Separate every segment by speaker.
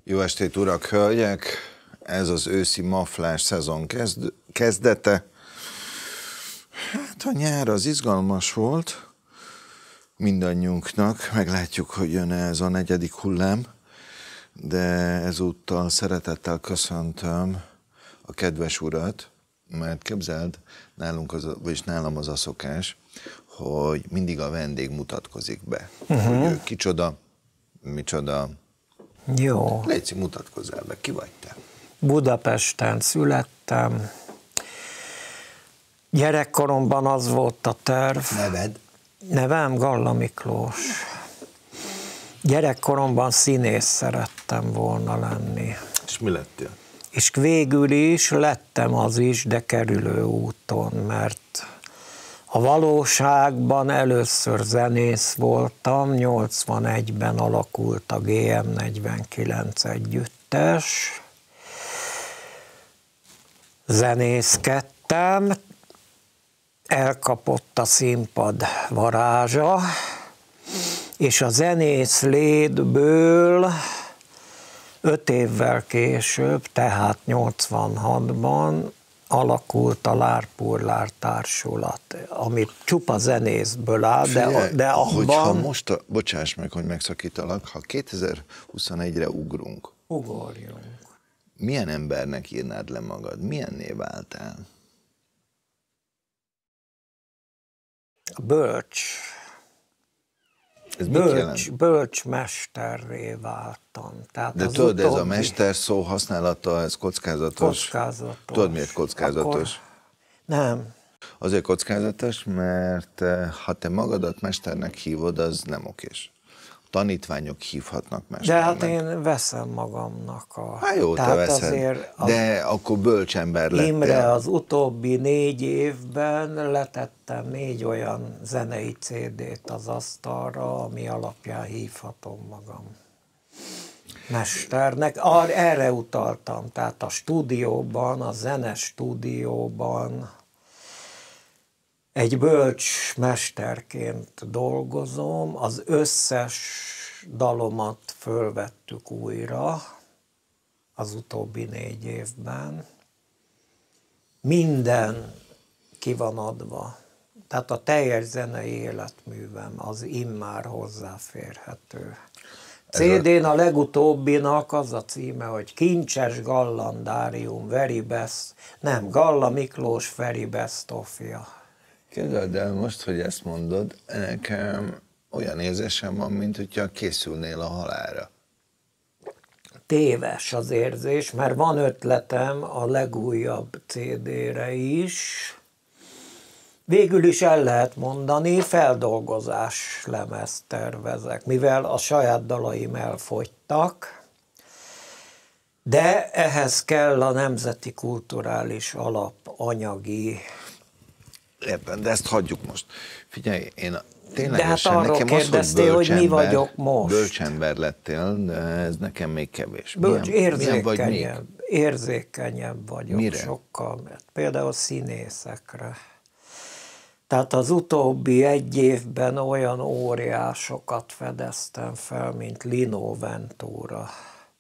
Speaker 1: Jó estét, urak, hölgyek! Ez az őszi maflás szezon kezdete. Hát a nyár az izgalmas volt mindannyiunknak, meglátjuk, hogy jön ez a 4. hullám, de ezúttal szeretettel köszöntöm a kedves urat, mert képzeld, nálam az a szokás, hogy mindig a vendég mutatkozik be. Hogy ő kicsoda, micsoda.
Speaker 2: Jó.
Speaker 1: Léci, mutatkozzál be, ki vagy te?
Speaker 2: Budapesten születtem. Gyerekkoromban az volt a terv.
Speaker 1: Neved?
Speaker 2: Nevem Galla Miklós. Gyerekkoromban színész szerettem volna lenni.
Speaker 1: És mi lettél?
Speaker 2: És végül is lettem az is, de kerülő úton, mert a valóságban először zenész voltam, 81-ben alakult a GM49 együttes, zenészkedtem, elkapott a színpad varázsa, és a zenész létből 5 évvel később, tehát 86-ban alakult a Lárpurlár Társulat, ami csupa zenészből áll, de abban...
Speaker 1: Hogyha most, bocsáss meg, hogy megszakítalak, ha 2021-re ugrunk.
Speaker 2: Ugorjunk.
Speaker 1: Milyen embernek írnád le magad? Milyenné váltál?
Speaker 2: Bölcs.
Speaker 1: Ez mit jelent?
Speaker 2: Bölcsmesterré váltam. Tehát
Speaker 1: de tudod, ez a mester szó használata, ez kockázatos.
Speaker 2: Kockázatos.
Speaker 1: Tudod, miért kockázatos?
Speaker 2: Akkor nem.
Speaker 1: Azért kockázatos, mert ha te magadat mesternek hívod, az nem okés. Tanítványok hívhatnak mesternek.
Speaker 2: De hát én veszem magamnak a...
Speaker 1: Hát jó, te veszed, de akkor bölcsember lettél.
Speaker 2: Imre, az utóbbi 4 évben letettem 4 olyan zenei CD-t az asztalra, ami alapján hívhatom magam mesternek. Erre utaltam, tehát a stúdióban, a zenes stúdióban egy bölcs mesterként dolgozom, az összes dalomat fölvettük újra az utóbbi 4 évben. Minden ki van adva. Tehát a teljes zenei életművem az immár hozzáférhető. CD-n a legutóbbinak az a címe, hogy Kincses Gallandárium, Very Best, nem, Galla Miklós Very Best of-ja.
Speaker 1: Képzeld el most, hogy ezt mondod, nekem olyan érzésem van, mint hogyha készülnél a halálra.
Speaker 2: Téves az érzés, mert van ötletem a legújabb CD-re is. Végül is el lehet mondani, feldolgozás lemezt tervezek, mivel a saját dalaim elfogytak, de ehhez kell a nemzeti kulturális alap anyagi.
Speaker 1: Értem, de ezt hagyjuk most. Figyelj, én ténylegesen,
Speaker 2: de hát arról
Speaker 1: nekem
Speaker 2: kérdeztél, hogy mi vagyok most.
Speaker 1: Bölcsember lettél, de ez nekem még kevés.
Speaker 2: Érzékenyebb vagyok.
Speaker 1: Mire?
Speaker 2: Sokkal, mert például színészekre. Tehát az utóbbi 1 évben olyan óriásokat fedeztem fel, mint Lino Ventura.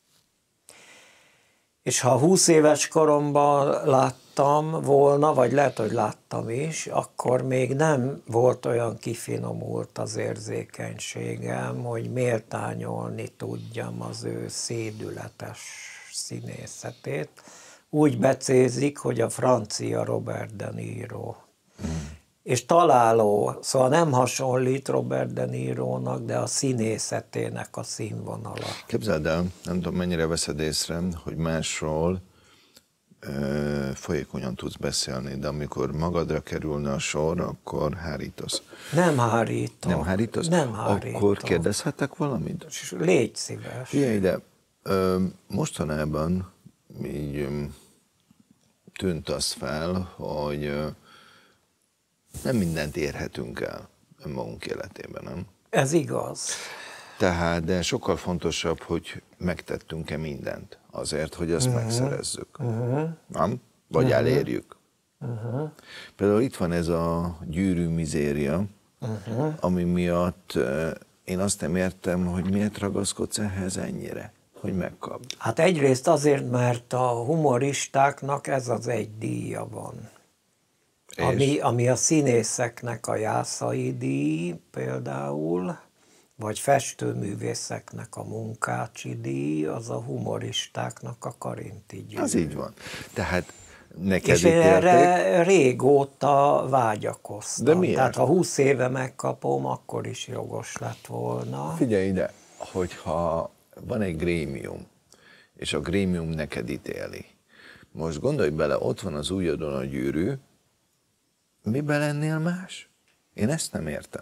Speaker 2: És ha 20 éves koromban láttam volna, vagy lehet, hogy láttam is, akkor még nem volt olyan kifinomult az érzékenységem, hogy méltányolni tudjam az ő szédületes színészetét. Úgy becézik, hogy a francia Robert De Niro. És találó, szóval nem hasonlít Robert De Nirónak, de a színészetének a színvonala.
Speaker 1: Képzeld el, nem tudom mennyire veszed észre, hogy másról folyékonyan tudsz beszélni, de amikor magadra kerülne a sor, akkor hárítasz.
Speaker 2: Nem hárítok.
Speaker 1: Nem hárítasz?
Speaker 2: Nem hárítok.
Speaker 1: Akkor kérdezhetek valamit?
Speaker 2: Légy szíves.
Speaker 1: Figyelj ide, mostanában így tűnt az fel, hogy nem mindent érhetünk el önmagunk életében, nem?
Speaker 2: Ez igaz.
Speaker 1: Tehát, de sokkal fontosabb, hogy megtettünk-e mindent azért, hogy ezt megszerezzük. Nem? Vagy elérjük. Például itt van ez a gyűrű mizéria, ami miatt én azt nem értem, hogy miért ragaszkodsz ehhez ennyire. hogy megkapd?
Speaker 2: Hát egyrészt azért, mert a humoristáknak ez az egy díja van. Ami a színészeknek a Jászai díj például, vagy festőművészeknek a Munkácsi díj, az a humoristáknak a Karinti Gyűrű.
Speaker 1: Az így van. Tehát neked
Speaker 2: És én
Speaker 1: ítélték.
Speaker 2: erre régóta vágyakoztam.
Speaker 1: De miért?
Speaker 2: Tehát ha 20 éve megkapom, akkor is jogos lett volna.
Speaker 1: Figyelj ide, hogyha van egy grémium, és a grémium neked ítéli. Most gondolj bele, ott van az ujjadon a gyűrű, miben lennél más? Én ezt nem értem.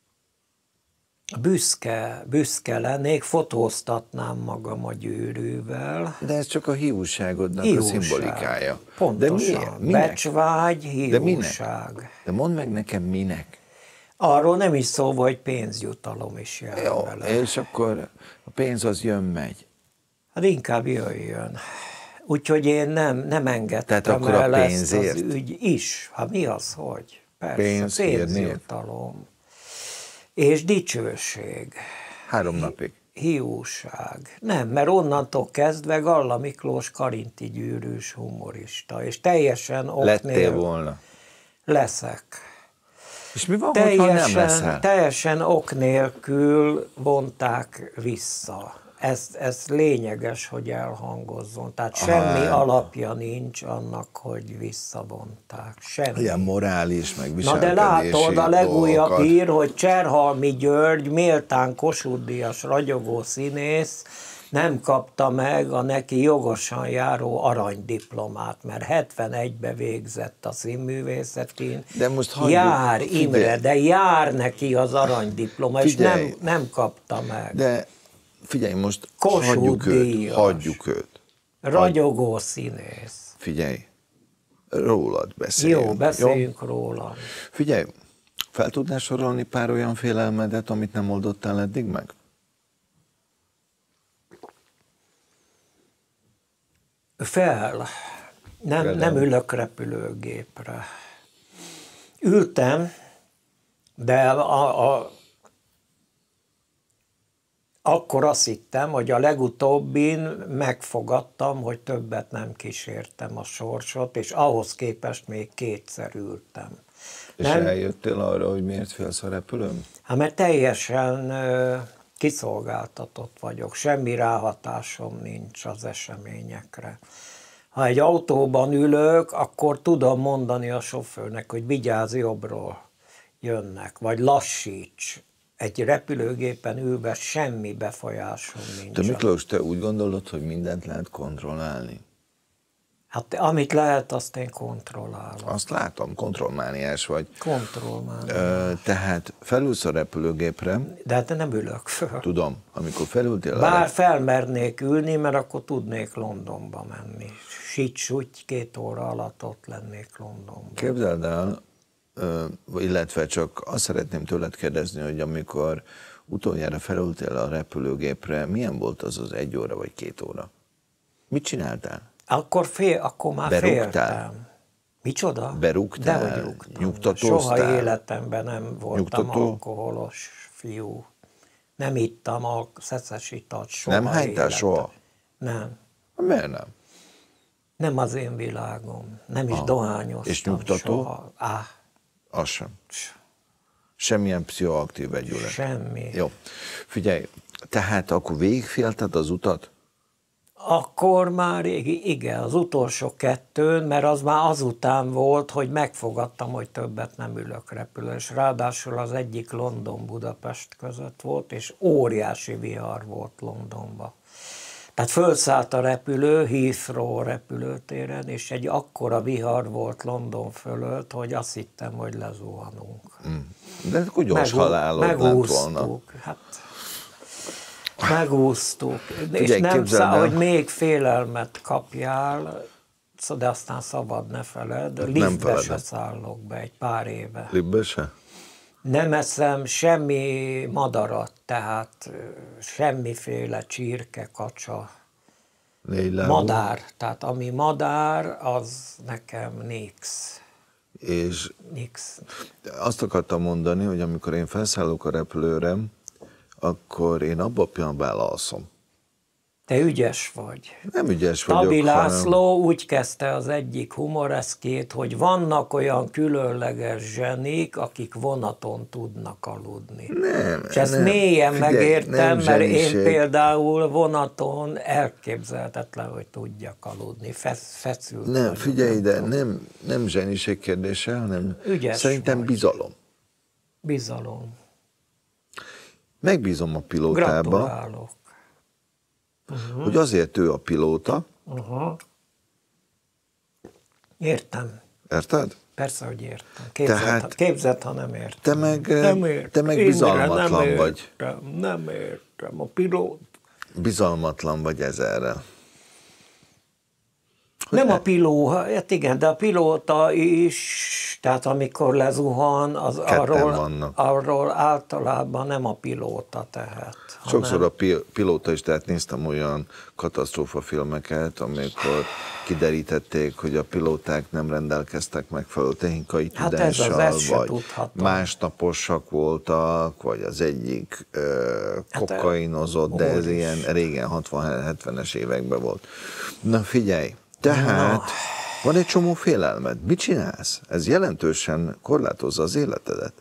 Speaker 2: Büszke lennék, fotóztatnám magam a gyűrűvel.
Speaker 1: De ez csak a hiúságodnak
Speaker 2: Hiúság.
Speaker 1: a szimbolikája.
Speaker 2: Pontosan.
Speaker 1: De miért? Minek?
Speaker 2: Becsvágy, hiúság.
Speaker 1: De minek? De mondd meg nekem, minek?
Speaker 2: Arról nem is szó, hogy pénzjutalom is jár
Speaker 1: Jó,
Speaker 2: vele.
Speaker 1: és akkor a pénz az jön-megy.
Speaker 2: Hát inkább jöjjön. Úgyhogy én nem engedtem
Speaker 1: Tehát akkor a
Speaker 2: el ezt
Speaker 1: pénzért?
Speaker 2: az ügy is. Hát mi az, hogy? Persze,
Speaker 1: Pénz,
Speaker 2: pénzjutalom. És dicsőség.
Speaker 1: 3 napig.
Speaker 2: Hiúság. Nem, mert onnantól kezdve Galla Miklós Karinti gyűrűs humorista, és teljesen
Speaker 1: Lettél volna.
Speaker 2: leszek.
Speaker 1: És mi van, hogyha nem leszel?
Speaker 2: Teljesen ok nélkül vonták vissza. Ez lényeges, hogy elhangozzon. Tehát semmi alapja nincs annak, hogy visszavonták. Semmi.
Speaker 1: Ilyen morális, meg
Speaker 2: Na
Speaker 1: viselkedési
Speaker 2: de látod, a legújabb
Speaker 1: dolgokat.
Speaker 2: hír, hogy Cserhalmi György méltán Kossuth-díjas ragyogó színész nem kapta meg a neki jogosan járó aranydiplomát, mert 71-be végzett a színművészetén.
Speaker 1: De most hagyjuk,
Speaker 2: jár
Speaker 1: figyelj.
Speaker 2: Imre, de jár neki az aranydiploma,
Speaker 1: Figyelj.
Speaker 2: és nem kapta meg.
Speaker 1: De figyelj, most
Speaker 2: Kossuth-díjas.
Speaker 1: hagyjuk őt.
Speaker 2: Ragyogó színész.
Speaker 1: Figyelj, rólad beszéljünk.
Speaker 2: Jó, beszéljünk róla.
Speaker 1: Figyelj, fel tudnál sorolni pár olyan félelmedet, amit nem oldottál eddig meg?
Speaker 2: Nem ülök repülőgépre. Ültem, de akkor azt hittem, hogy a legutóbbin megfogadtam, hogy többet nem kísértem a sorsot, és ahhoz képest még 2-szer ültem.
Speaker 1: És eljöttél arra, hogy miért félsz a repülőn?
Speaker 2: Hát mert teljesen kiszolgáltatott vagyok, semmi ráhatásom nincs az eseményekre. Ha egy autóban ülök, akkor tudom mondani a sofőrnek, hogy vigyázz, jobbról jönnek, vagy lassíts. Egy repülőgépen ülve semmi befolyásom nincs.
Speaker 1: Te Miklós, te úgy gondolod, hogy mindent lehet kontrollálni?
Speaker 2: Hát amit lehet, azt én kontrollálom.
Speaker 1: Azt látom, kontrollmániás vagy.
Speaker 2: Kontrollmániás.
Speaker 1: Tehát felülsz a repülőgépre.
Speaker 2: De hát nem ülök föl.
Speaker 1: Tudom, amikor felültél
Speaker 2: Bár felmernék ülni, mert akkor tudnék Londonba menni. Sics-úgy 2 óra alatt ott lennék Londonban.
Speaker 1: Képzeld el, illetve csak azt szeretném tőled kérdezni, hogy amikor utoljára felültél a repülőgépre, milyen volt az 1 óra vagy 2 óra? Mit csináltál?
Speaker 2: Akkor már féltem. Micsoda?
Speaker 1: Berúgtál?
Speaker 2: Dehogy rúgtam.
Speaker 1: Nyugtatóztál?
Speaker 2: Soha életemben nem voltam
Speaker 1: Nyugtató?
Speaker 2: alkoholos fiú. Nem ittam szeszes italt soha.
Speaker 1: Nem hánytál
Speaker 2: életem.
Speaker 1: soha?
Speaker 2: Nem.
Speaker 1: Miért nem?
Speaker 2: Nem az én világom. Nem is dohányoztam.
Speaker 1: És nyugtató?
Speaker 2: Soha.
Speaker 1: Az sem. Semmilyen pszichoaktív vegyület.
Speaker 2: Semmi.
Speaker 1: Jó. Figyelj, tehát akkor végigfélted az utat?
Speaker 2: Akkor már igen, az utolsó 2, mert az már azután volt, hogy megfogadtam, hogy többet nem ülök repülőn, és ráadásul az egyik London-Budapest között volt, és óriási vihar volt Londonban. Tehát fölszállt a repülő, Heathrow repülőtéren, és egy akkora vihar volt London fölött, hogy azt hittem, hogy lezuhanunk.
Speaker 1: De akkor gyors halálod lett volna.
Speaker 2: Megúsztuk, hát megúsztuk.
Speaker 1: Figyelj,
Speaker 2: És nem
Speaker 1: képzeld el.
Speaker 2: hogy még félelmet kapjál, de aztán szabad ne feled, liftbe se szállok be egy pár éve.
Speaker 1: Liftbe se?
Speaker 2: Nem eszem semmi madarat, tehát semmiféle csirke, kacsa, madár. Tehát ami madár, az nekem nix.
Speaker 1: És
Speaker 2: Nix.
Speaker 1: azt akartam mondani, hogy amikor én felszállok a repülőre, akkor én abban a pillanatban elalszom.
Speaker 2: Te ügyes vagy.
Speaker 1: Nem ügyes vagyok,
Speaker 2: Tabi
Speaker 1: hanem...
Speaker 2: László úgy kezdte az egyik humoreszkét, hogy vannak olyan különleges zsenik, akik vonaton tudnak aludni.
Speaker 1: Nem,
Speaker 2: és ezt
Speaker 1: nem.
Speaker 2: mélyen
Speaker 1: Figyelj,
Speaker 2: megértem,
Speaker 1: nem
Speaker 2: mert én
Speaker 1: zseniség.
Speaker 2: például vonaton elképzelhetetlen, hogy tudjak aludni. Feszült
Speaker 1: Nem,
Speaker 2: vagyok,
Speaker 1: figyelj ide,
Speaker 2: tudom.
Speaker 1: nem zseniség kérdése, hanem
Speaker 2: Ügyes
Speaker 1: szerintem
Speaker 2: vagy.
Speaker 1: bizalom.
Speaker 2: Bizalom.
Speaker 1: Megbízom a pilótába,
Speaker 2: Gratulálok.
Speaker 1: hogy azért ő a pilóta,
Speaker 2: Értem.
Speaker 1: érted?
Speaker 2: Persze, hogy értem.
Speaker 1: Tehát-
Speaker 2: Képzeld, ha nem értem.
Speaker 1: Te meg,
Speaker 2: Nem értem.
Speaker 1: te meg
Speaker 2: Imre,
Speaker 1: bizalmatlan
Speaker 2: nem
Speaker 1: vagy.
Speaker 2: Nem értem. A pilót.
Speaker 1: Bizalmatlan vagy ezerrel.
Speaker 2: Nem a pilóta, hát igen, de a pilóta is, tehát amikor lezuhan, az
Speaker 1: vannak.
Speaker 2: arról általában nem a pilóta tehet.
Speaker 1: Sokszor a pilóta is, tehát néztem olyan katasztrófafilmeket, amikor kiderítették, hogy a pilóták nem rendelkeztek megfelelő technikai
Speaker 2: Hát ez
Speaker 1: tudással,
Speaker 2: ezt se
Speaker 1: vagy
Speaker 2: tudhatom.
Speaker 1: másnaposak voltak, vagy az egyik kokainozott, de ez
Speaker 2: úristen.
Speaker 1: ilyen régen 60-70-es években volt. Na figyelj, tehát van egy csomó félelmed. Mit csinálsz? Ez jelentősen korlátozza az életedet.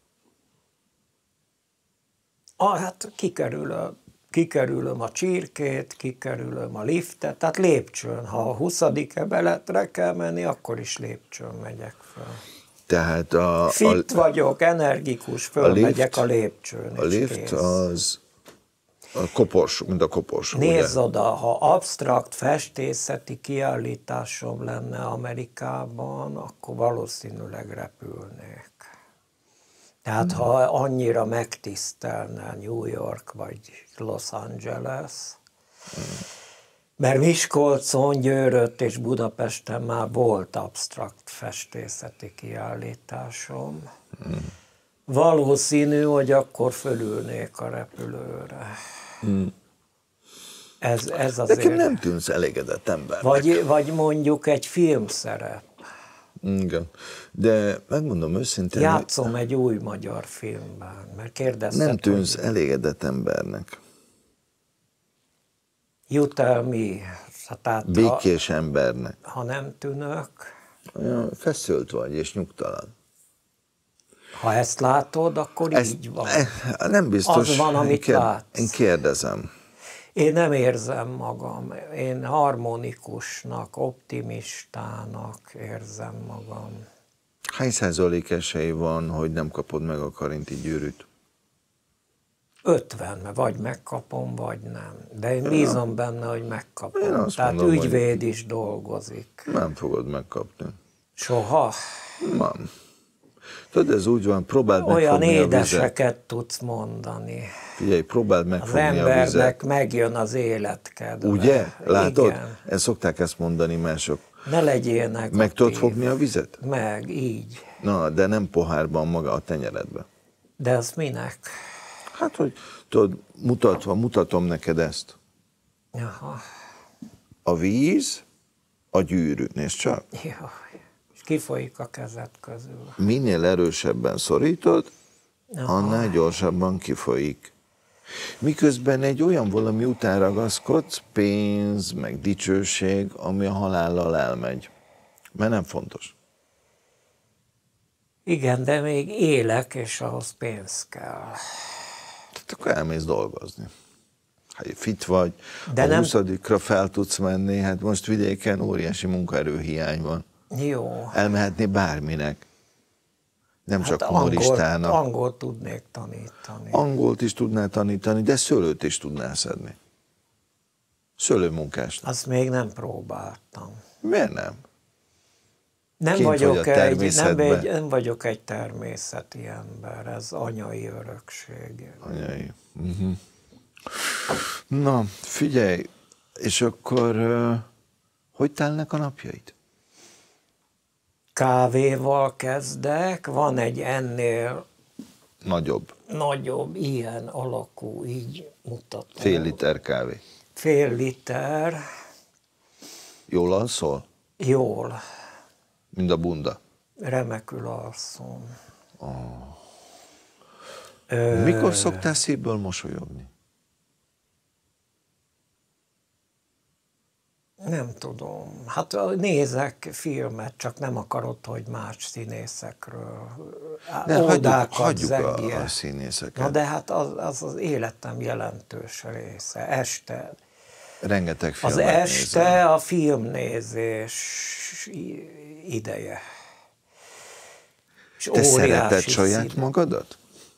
Speaker 2: Hát kikerülöm a csirkét, kikerülöm a liftet, tehát lépcsőn. Ha a 20. emeletre kell menni, akkor is lépcsőn megyek fel.
Speaker 1: Tehát
Speaker 2: Fit vagyok, energikus, fölmegyek a lépcsőn.
Speaker 1: A lift az a koporsó, mint a koporsó,
Speaker 2: Nézd
Speaker 1: ugye?
Speaker 2: oda, ha absztrakt festészeti kiállításom lenne Amerikában, akkor valószínűleg repülnék. Tehát ha annyira megtisztelne New York vagy Los Angeles, mert Miskolcon, Győrött és Budapesten már volt absztrakt festészeti kiállításom. Valószínű, hogy akkor fölülnék a repülőre. Ez azért...
Speaker 1: Nekem nem tűnsz elégedett embernek.
Speaker 2: Vagy mondjuk egy filmszerep.
Speaker 1: Igen. De megmondom őszintén, hogy
Speaker 2: Játszom egy új magyar filmben, mert kérdezted,
Speaker 1: nem tűnsz
Speaker 2: hogy
Speaker 1: elégedett embernek.
Speaker 2: jut el mi? Tehát,
Speaker 1: Békés embernek.
Speaker 2: ha nem tűnök,
Speaker 1: Olyan feszült vagy és nyugtalan.
Speaker 2: ha ezt látod, akkor így van.
Speaker 1: Nem biztos.
Speaker 2: Az van, amit látsz.
Speaker 1: Én kérdezem.
Speaker 2: Én nem érzem magam. Én harmonikusnak, optimistának érzem magam.
Speaker 1: Hány százalék esély van, hogy nem kapod meg a karinti gyűrűt?
Speaker 2: 50, mert vagy megkapom, vagy nem. De én bízom benne, hogy
Speaker 1: Én
Speaker 2: megkapom.
Speaker 1: azt
Speaker 2: Tehát
Speaker 1: mondom, hogy-
Speaker 2: ügyvéd is dolgozik.
Speaker 1: Nem fogod megkapni.
Speaker 2: Soha.
Speaker 1: Nem. Tudod, ez úgy van, próbáld
Speaker 2: Olyan
Speaker 1: megfogni a vizet.
Speaker 2: édeseket tudsz mondani.
Speaker 1: Figyelj, próbáld
Speaker 2: Az
Speaker 1: megfogni a vizet.
Speaker 2: embernek megjön az életkedve.
Speaker 1: Ugye? Látod?
Speaker 2: Igen.
Speaker 1: Ezt szokták ezt mondani mások.
Speaker 2: Ne legyél negatív.
Speaker 1: Meg tudod fogni a vizet?
Speaker 2: Meg, így.
Speaker 1: Na, de nem pohárban, maga a tenyeredbe.
Speaker 2: De az minek?
Speaker 1: Hát, hogy tudod, mutatom neked ezt.
Speaker 2: Jaha.
Speaker 1: A víz, a gyűrű. Nézd csak.
Speaker 2: Jaj. És kifolyik a kezed közül.
Speaker 1: Minél erősebben szorítod,
Speaker 2: Aha.
Speaker 1: annál gyorsabban kifolyik. Miközben egy olyan valami után ragaszkodsz, pénz, meg dicsőség, ami a halállal elmegy. Mert nem fontos.
Speaker 2: Igen, de még élek, és ahhoz pénz kell.
Speaker 1: Tehát akkor elmész dolgozni. Ha fit vagy,
Speaker 2: De
Speaker 1: a
Speaker 2: nem-
Speaker 1: 20-ra fel tudsz menni, hát most vidéken óriási munkaerőhiány van.
Speaker 2: Jó.
Speaker 1: Elmehetni bárminek. Nem csak
Speaker 2: Hát
Speaker 1: humoristának.
Speaker 2: angolt tudnék tanítani.
Speaker 1: Angolt is tudnál tanítani, de szőlőt is tudnál szedni. Szőlőmunkásnak.
Speaker 2: Azt még nem próbáltam.
Speaker 1: Miért nem?
Speaker 2: Nem
Speaker 1: Kint vagy a természetben.
Speaker 2: nem vagyok egy természeti ember, ez anyai örökség.
Speaker 1: Anyai. Na, figyelj, és akkor hogy telnek a napjaid?
Speaker 2: Kávéval kezdek, van egy ennél
Speaker 1: Nagyobb.
Speaker 2: nagyobb, ilyen alakú, így mutatom.
Speaker 1: Fél liter kávé.
Speaker 2: Fél liter,
Speaker 1: Jól alszol?
Speaker 2: jól,
Speaker 1: Mind a bunda.
Speaker 2: remekül alszom.
Speaker 1: Mikor szoktál szívből mosolyogni?
Speaker 2: Nem tudom. Hát nézek filmet, csak nem akarod, hogy más színészekről.
Speaker 1: Hagyjuk a színészeket.
Speaker 2: Na de hát az életem jelentős része. Este.
Speaker 1: Rengeteg filmet
Speaker 2: Az este
Speaker 1: nézel.
Speaker 2: a filmnézés ideje. És
Speaker 1: Te szereted
Speaker 2: óriási
Speaker 1: saját magadat?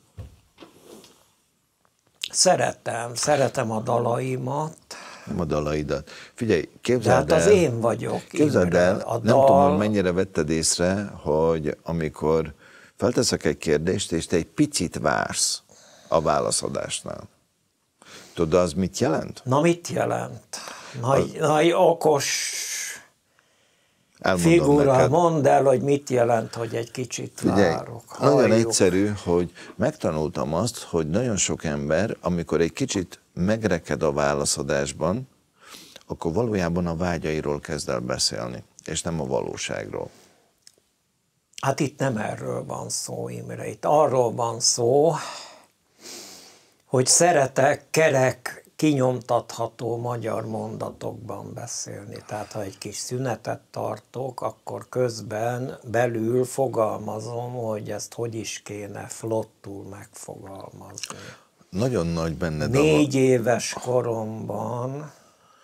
Speaker 2: Szeretem a dalaimat.
Speaker 1: Nem a dalaidat. Figyelj,
Speaker 2: De
Speaker 1: képzeld
Speaker 2: hát
Speaker 1: el.
Speaker 2: az én vagyok.
Speaker 1: Képzeld el,
Speaker 2: A
Speaker 1: nem tudom,
Speaker 2: dal,
Speaker 1: hogy mennyire vetted észre, hogy amikor felteszek egy kérdést, és te egy picit vársz a válaszadásnál. Tudod, az mit jelent?
Speaker 2: Na mit jelent? Nagy okos
Speaker 1: Elmondom
Speaker 2: figura,
Speaker 1: neked.
Speaker 2: mondd el, hogy mit jelent, hogy egy kicsit
Speaker 1: Figyelj,
Speaker 2: várok.
Speaker 1: nagyon
Speaker 2: Halljuk.
Speaker 1: egyszerű, hogy megtanultam azt, hogy nagyon sok ember, amikor egy kicsit megreked a válaszadásban, akkor valójában a vágyairól kezd el beszélni, és nem a valóságról.
Speaker 2: Hát itt nem erről van szó, Imre, itt arról van szó, hogy szeretek kerek, kinyomtatható magyar mondatokban beszélni. Tehát ha egy kis szünetet tartok, akkor közben belül fogalmazom, hogy ezt hogy is kéne flottul megfogalmazni.
Speaker 1: Nagyon nagy benned
Speaker 2: 4 éves koromban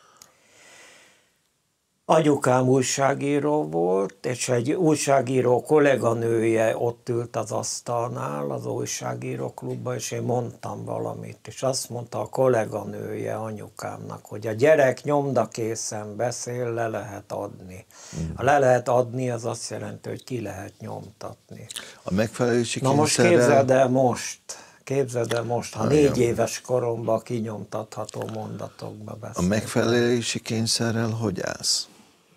Speaker 2: anyukám újságíró volt, és egy újságíró kolléganője ott ült az asztalnál az újságíró klubban, és én mondtam valamit, és azt mondta a kolléganője anyukámnak, hogy a gyerek nyomdakészen beszél, le lehet adni. A le lehet adni, az azt jelenti, hogy ki lehet nyomtatni.
Speaker 1: A megfelelési
Speaker 2: Na most képzeld el most, ha 4 éves koromban kinyomtatható mondatokba
Speaker 1: A
Speaker 2: beszélek.
Speaker 1: megfelelési kényszerrel hogy állsz?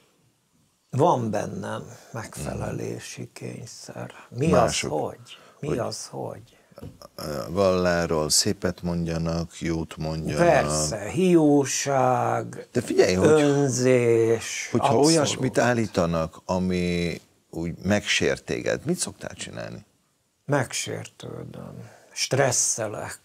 Speaker 2: Van bennem megfelelési kényszer. Mi
Speaker 1: Mások.
Speaker 2: az, hogy? Mi az, hogy?
Speaker 1: Galláról szépet mondjanak, jót mondjanak.
Speaker 2: Persze, hiúság,
Speaker 1: De figyelj,
Speaker 2: önzés.
Speaker 1: hogyha
Speaker 2: abszolút.
Speaker 1: olyasmit állítanak, ami úgy megsért téged, mit szoktál csinálni?
Speaker 2: Megsértődöm, stresszelek.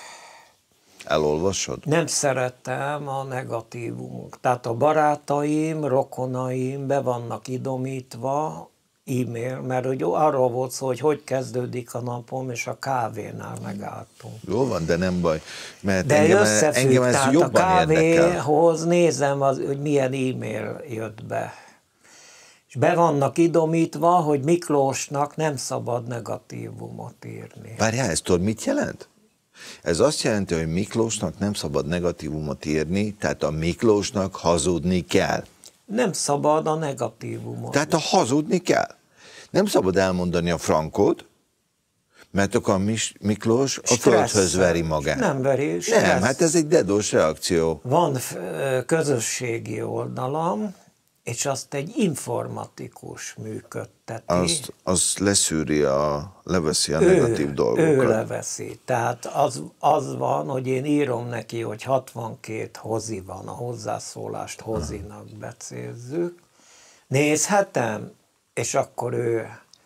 Speaker 1: Elolvasod?
Speaker 2: Nem szeretem a negatívumok. Tehát a barátaim, rokonaim be vannak idomítva, e-mail, mert hogy arról volt szó, hogy kezdődik a napom, és a kávénál megálltunk.
Speaker 1: Jó van, de nem baj. Mert
Speaker 2: De
Speaker 1: engem ez
Speaker 2: tehát a
Speaker 1: jobban érdekel.
Speaker 2: kávéhoz nézem, hogy milyen e-mail jött be. És be vannak idomítva, hogy Miklósnak nem szabad negatívumot írni.
Speaker 1: Várjál, ez tudod, mit jelent? Ez azt jelenti, hogy Miklósnak nem szabad negatívumot írni, tehát a Miklósnak hazudni kell.
Speaker 2: Nem szabad a negatívumot.
Speaker 1: Tehát hazudni kell. Nem szabad elmondani a frankot, mert akkor a Miklós a földhöz veri magát.
Speaker 2: Nem veri,
Speaker 1: Nem, hát ez egy dedós reakció.
Speaker 2: Van közösségi oldalam, és azt egy informatikus működteti.
Speaker 1: Azt leveszi a negatív dolgokat.
Speaker 2: Ő leveszi. Tehát az van, hogy én írom neki, hogy 62 hozi van, a hozzászólást hozinak becézzük. Nézhetem? És akkor ő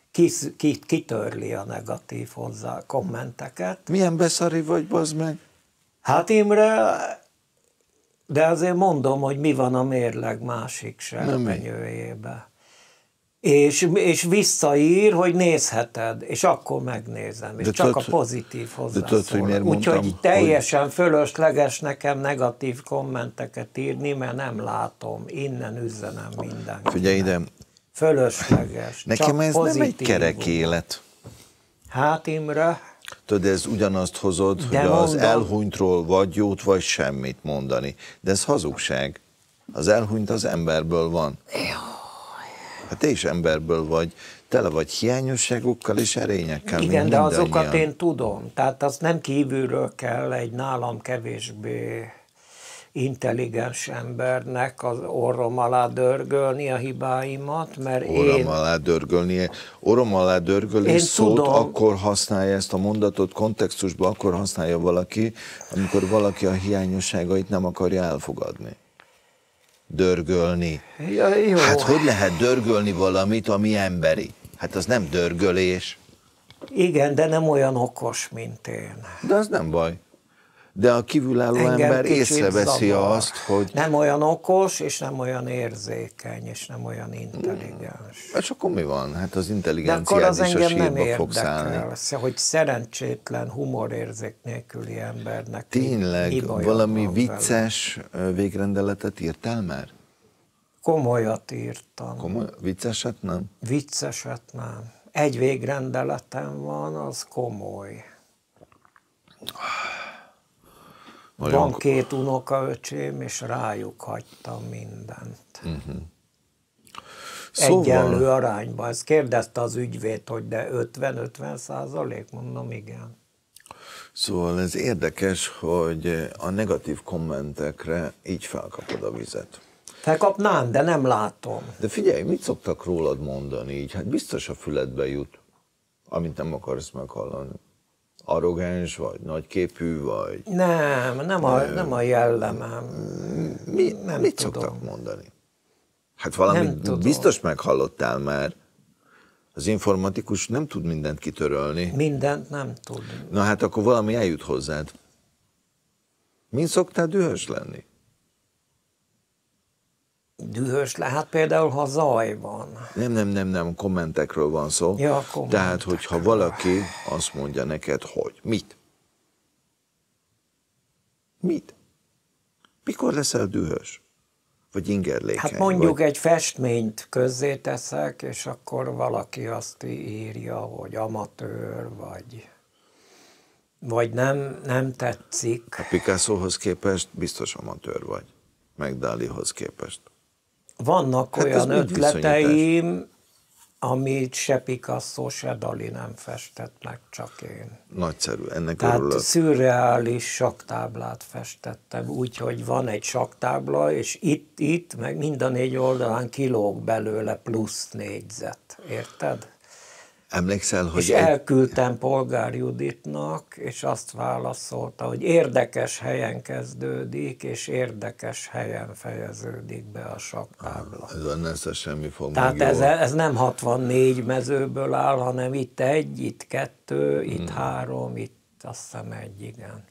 Speaker 2: kitörli a negatív hozzá kommenteket.
Speaker 1: Milyen beszari vagy, bazd meg?
Speaker 2: Hát Imre, de azért mondom, hogy mi van a mérleg másik serpenyőjébe. És visszaír, hogy nézheted, és akkor megnézem, és csak a pozitív hozzászól. Úgyhogy teljesen fölösleges nekem negatív kommenteket írni, mert nem látom, innen üzenem mindenkinek.
Speaker 1: Figyelj ide.
Speaker 2: Fölösleges.
Speaker 1: Nekem ez nem egy kerek élet.
Speaker 2: Hát Imre.
Speaker 1: Tudod, ez ugyanazt hozod,
Speaker 2: de
Speaker 1: hogy
Speaker 2: mondom,
Speaker 1: az elhunytról vagy jót, vagy semmit mondani. De ez hazugság. Az elhunyt az emberből van. Hát te is emberből vagy. Tele vagy hiányosságokkal és erényekkel.
Speaker 2: Igen, de azokat én tudom. Tehát azt nem kívülről kell egy nálam kevésbé intelligens embernek az orrom alá dörgölni a hibáimat, mert
Speaker 1: orrom alá dörgölni szót tudom. Akkor használja ezt a mondatot, kontextusban akkor használja valaki, amikor valaki a hiányosságait nem akarja elfogadni. Dörgölni.
Speaker 2: Ja, jó.
Speaker 1: Hát hogy lehet dörgölni valamit, ami emberi? Hát az nem dörgölés.
Speaker 2: Igen, de nem olyan okos, mint én.
Speaker 1: De az nem baj. De a kívülálló
Speaker 2: engem
Speaker 1: ember
Speaker 2: kicsit
Speaker 1: észreveszi
Speaker 2: zavar.
Speaker 1: azt, hogy...
Speaker 2: Nem olyan okos, és nem olyan érzékeny, és nem olyan intelligens.
Speaker 1: És akkor mi van? Hát az
Speaker 2: De akkor
Speaker 1: intelligenciád
Speaker 2: az
Speaker 1: is a
Speaker 2: engem nem
Speaker 1: sírba fog szállni.
Speaker 2: érdekel, hogy szerencsétlen humorérzék nélküli embernek mi
Speaker 1: Tényleg
Speaker 2: baja
Speaker 1: valami
Speaker 2: van vele.
Speaker 1: vicces végrendeletet írtál már?
Speaker 2: Komolyat írtam.
Speaker 1: Komoly? Vicceset nem?
Speaker 2: Vicceset nem. Egy végrendeletem van, az komoly.
Speaker 1: Nagyon
Speaker 2: Van 2 unokaöcsém, és rájuk hagytam mindent. Egyenlő arányban. Ezt kérdezte az ügyvéd, hogy de 50-50%? Mondom, igen.
Speaker 1: Szóval ez érdekes, hogy a negatív kommentekre így felkapod a vizet.
Speaker 2: Felkapnám, de nem látom.
Speaker 1: De figyelj, mit szoktak rólad mondani így? Hát biztos a füledbe jut, amit nem akarsz meghallani. Arrogáns vagy, nagyképű vagy.
Speaker 2: Nem a jellemem. Nem
Speaker 1: Mit
Speaker 2: tudom.
Speaker 1: szoktak mondani? Hát
Speaker 2: Nem
Speaker 1: valamit
Speaker 2: tudom.
Speaker 1: biztos meghallottál már. Az informatikus nem tud mindent kitörölni.
Speaker 2: Mindent nem tud.
Speaker 1: Na hát akkor valami eljut hozzád. Min szoktál dühös lenni?
Speaker 2: Dühös lehet például, ha zaj van.
Speaker 1: Nem, kommentekről van szó.
Speaker 2: Ja, kommentekről.
Speaker 1: Tehát, hogyha valaki azt mondja neked, hogy mit? Mit? Mikor leszel dühös? Vagy ingerlékeny?
Speaker 2: Hát mondjuk
Speaker 1: vagy...
Speaker 2: egy festményt közzéteszek, és akkor valaki azt írja, hogy amatőr, vagy nem tetszik.
Speaker 1: A Picassohoz képest biztos amatőr vagy. Meg Dalihoz képest.
Speaker 2: Vannak
Speaker 1: Hát ez
Speaker 2: olyan
Speaker 1: mit
Speaker 2: ötleteim, amit se Picasso, se Dali nem festett meg, csak én.
Speaker 1: Nagyszerű, ennek
Speaker 2: Tehát
Speaker 1: örülök.
Speaker 2: szürreális saktáblát festettem, úgyhogy van egy saktábla, és itt, meg mind a 4 oldalán kilóg belőle plusz négyzet. Érted?
Speaker 1: Emlékszel, hogy
Speaker 2: És elküldtem Polgár Juditnak, és azt válaszolta, hogy érdekes helyen kezdődik, és érdekes helyen fejeződik be a saktábla.
Speaker 1: Ez a semmi fog
Speaker 2: Tehát
Speaker 1: meg jól.
Speaker 2: ez nem 64 mezőből áll, hanem itt 1, itt 2, itt 3, itt azt hiszem 1, igen.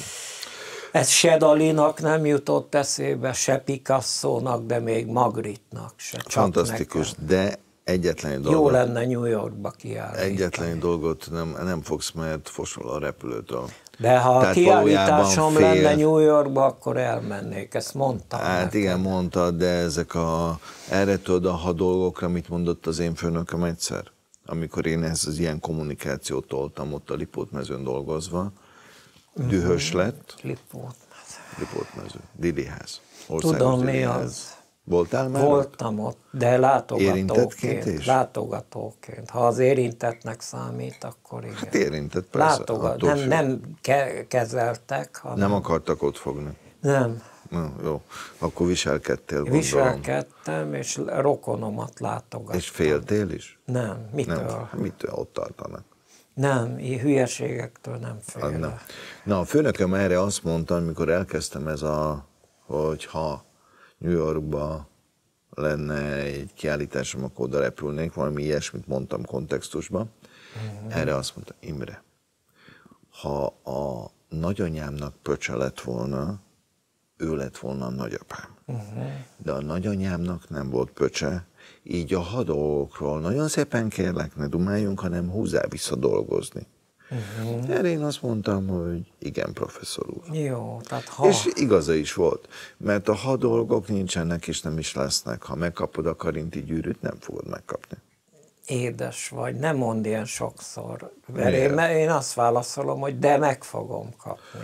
Speaker 2: Ez se Dalinak nem jutott eszébe, se Picasso-nak, de még Magrittenak se. Csak
Speaker 1: Fantasztikus,
Speaker 2: nekem.
Speaker 1: de egyetlen egy
Speaker 2: Jó
Speaker 1: dolgot,
Speaker 2: lenne New Yorkba kiállítani.
Speaker 1: egyetlen egy dolgot nem fogsz, mert fosol a repülőtől.
Speaker 2: De ha a
Speaker 1: Tehát
Speaker 2: kiállításom
Speaker 1: valójában
Speaker 2: lenne New Yorkba, akkor elmennék, ezt mondtam.
Speaker 1: Hát
Speaker 2: neked.
Speaker 1: igen, mondtad, de erre tudod a dolgokra, mit mondott az én főnököm egyszer, amikor én ez az ilyen kommunikációt toltam ott a Lipótmezőn dolgozva, dühös lett, Lipótmező, Diliház,
Speaker 2: Tudom, mi az.
Speaker 1: Voltál már?
Speaker 2: Voltam ott, de
Speaker 1: Érintettként is?
Speaker 2: Látogatóként. Ha az érintettnek számít, akkor igen.
Speaker 1: Hát érintett, persze.
Speaker 2: Nem kezeltek, hanem...
Speaker 1: Nem akartak ott fogni.
Speaker 2: Nem.
Speaker 1: Na, jó, akkor viselkedtél, gondolom.
Speaker 2: Viselkedtem, és rokonomat látogattam.
Speaker 1: És féltél is?
Speaker 2: Nem. Mitől?
Speaker 1: Nem. Mitől ott tartanak?
Speaker 2: Nem, hülyeségektől nem félek.
Speaker 1: Nem. Na, a főnököm erre azt mondta, amikor elkezdtem hogy ha New Yorkba lenne egy kiállításom, akkor oda repülnék, valami ilyesmit mondtam kontextusban. Erre azt mondta, Imre, ha a nagyanyámnak pöcse lett volna, ő lett volna a nagyapám. De a nagyanyámnak nem volt pöcse, így a hadolgokról nagyon szépen kérlek, ne dumáljunk, hanem húzzál vissza dolgozni. Erre én azt mondtam, hogy igen, professzor úr.
Speaker 2: Jó, tehát
Speaker 1: És igaza is volt, mert a hadolgok nincsenek és nem is lesznek. Ha megkapod a Karinti gyűrűt, nem fogod megkapni.
Speaker 2: Édes vagy, nem mondd ilyen sokszor. Mert én azt válaszolom, hogy de meg fogom kapni.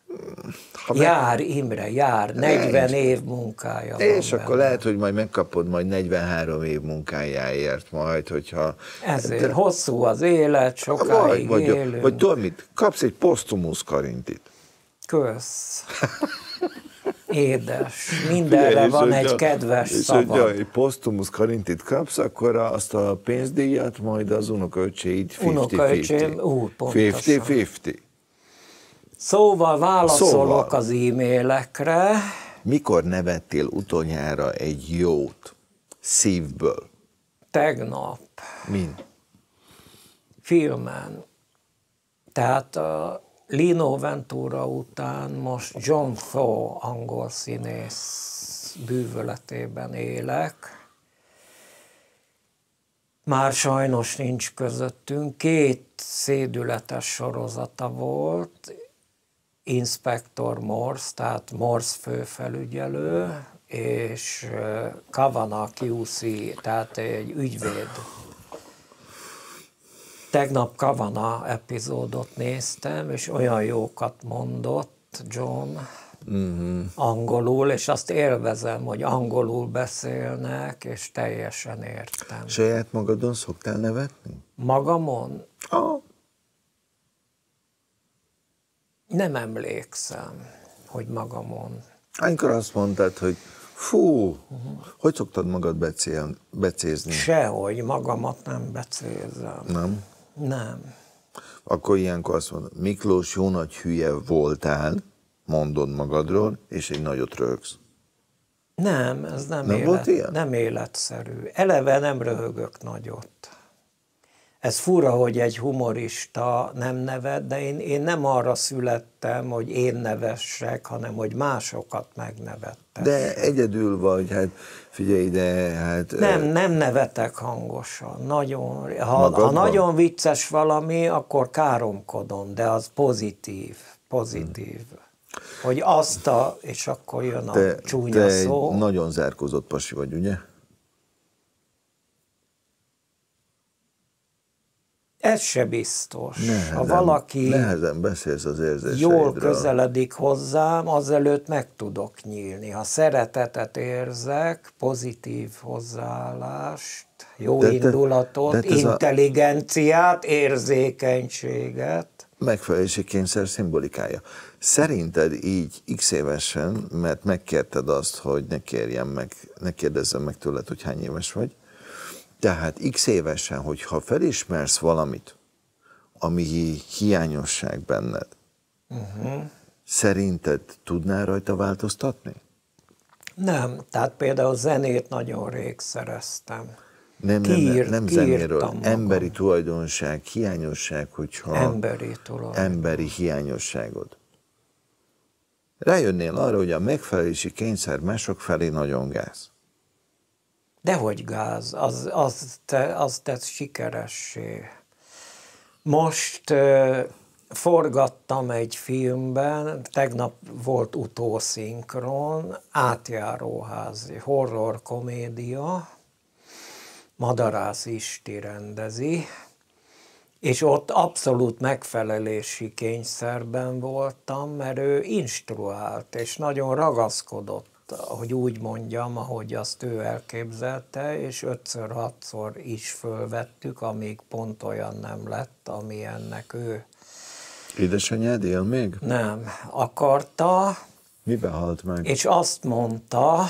Speaker 2: Jár, Imre, jár, 40 év munkája van
Speaker 1: és akkor
Speaker 2: benne.
Speaker 1: lehet, hogy majd megkapod majd 43 év munkájáért majd, hogyha...
Speaker 2: Ezért hosszú az élet, sokáig élünk.
Speaker 1: Vagy tudod mit? Kapsz egy posztumusz Karintit.
Speaker 2: Kösz. Édes. Mindenre van egy kedves szava.
Speaker 1: És hogyha egy posztumusz Karintit kapsz, akkor azt a pénzdíjat majd az unokaöcséid 50-50.
Speaker 2: Pontosan.
Speaker 1: 50-50.
Speaker 2: Szóval válaszolok az e-mailekre.
Speaker 1: Mikor nevettél utoljára egy jót szívből?
Speaker 2: Tegnap.
Speaker 1: Min?
Speaker 2: Filmen. Tehát Lino Ventura után most John Thaw angol színész bűvöletében élek. Már sajnos nincs közöttünk. 2 szédületes sorozata volt, Inspector Morse, tehát Morse főfelügyelő, és Kavanagh QC, tehát egy ügyvéd. Tegnap Kavanagh epizódot néztem, és olyan jókat mondott John angolul, és azt élvezem, hogy angolul beszélnek, és teljesen értem.
Speaker 1: Saját magadon szoktál nevetni?
Speaker 2: Magamon?
Speaker 1: Ah.
Speaker 2: Nem emlékszem, hogy magamon.
Speaker 1: Amikor azt mondtad, hogy fú, hogy szoktad magad becézni?
Speaker 2: Sehogy, magamat nem becézem.
Speaker 1: Nem?
Speaker 2: Nem.
Speaker 1: Akkor ilyenkor azt mondod, Miklós, jó nagy hülye voltál, mondod magadról, és egy nagyot röhögsz.
Speaker 2: Nem, ez nem életszerű. Eleve nem röhögök nagyot. Ez fura, hogy egy humorista nem nevet, de én nem arra születtem, hogy én nevessek, hanem hogy másokat megnevettek.
Speaker 1: De egyedül vagy, hát figyelj, de hát...
Speaker 2: Nem nevetek hangosan. Ha nagyon vicces valami, akkor káromkodom, de az pozitív. Hogy és akkor jön a csúnya szó.
Speaker 1: Te nagyon zárkózott pasi vagy, ugye?
Speaker 2: Ez se biztos.
Speaker 1: Nehezen,
Speaker 2: ha valaki
Speaker 1: nehezen beszélsz az érzéseidről.
Speaker 2: Jól közeledik hozzám, azelőtt meg tudok nyílni. Ha szeretetet érzek, pozitív hozzáállást, jó indulatot, intelligenciát, érzékenységet.
Speaker 1: Megfelelési kényszer szimbolikája. Szerinted így x évesen, mert megkérted azt, hogy ne kérdezzem meg tőled, hogy hány éves vagy, tehát x évesen, hogyha felismersz valamit, ami hiányosság benned, szerinted tudnál rajta változtatni?
Speaker 2: Nem, tehát például zenét nagyon rég szereztem.
Speaker 1: Nem zenéről, emberi tulajdonság, hiányosság, hogyha... Emberi hiányosságod. Rájönnél arra, hogy a megfelelési kényszer mások felé nagyon gáz.
Speaker 2: Dehogy gáz, az tett sikeressé. Most forgattam egy filmben, tegnap volt utószinkron, Átjáróház, horror komédia, Madarász Isti rendezi, és ott abszolút megfelelési kényszerben voltam, mert ő instruált, és nagyon ragaszkodott, hogy úgy mondjam, ahogy azt ő elképzelte, és 5-6-szor is fölvettük, amíg pont olyan nem lett, amilyennek ő.
Speaker 1: Édesanyád él még?
Speaker 2: Nem, akarta.
Speaker 1: Miben halt meg?
Speaker 2: És azt mondta,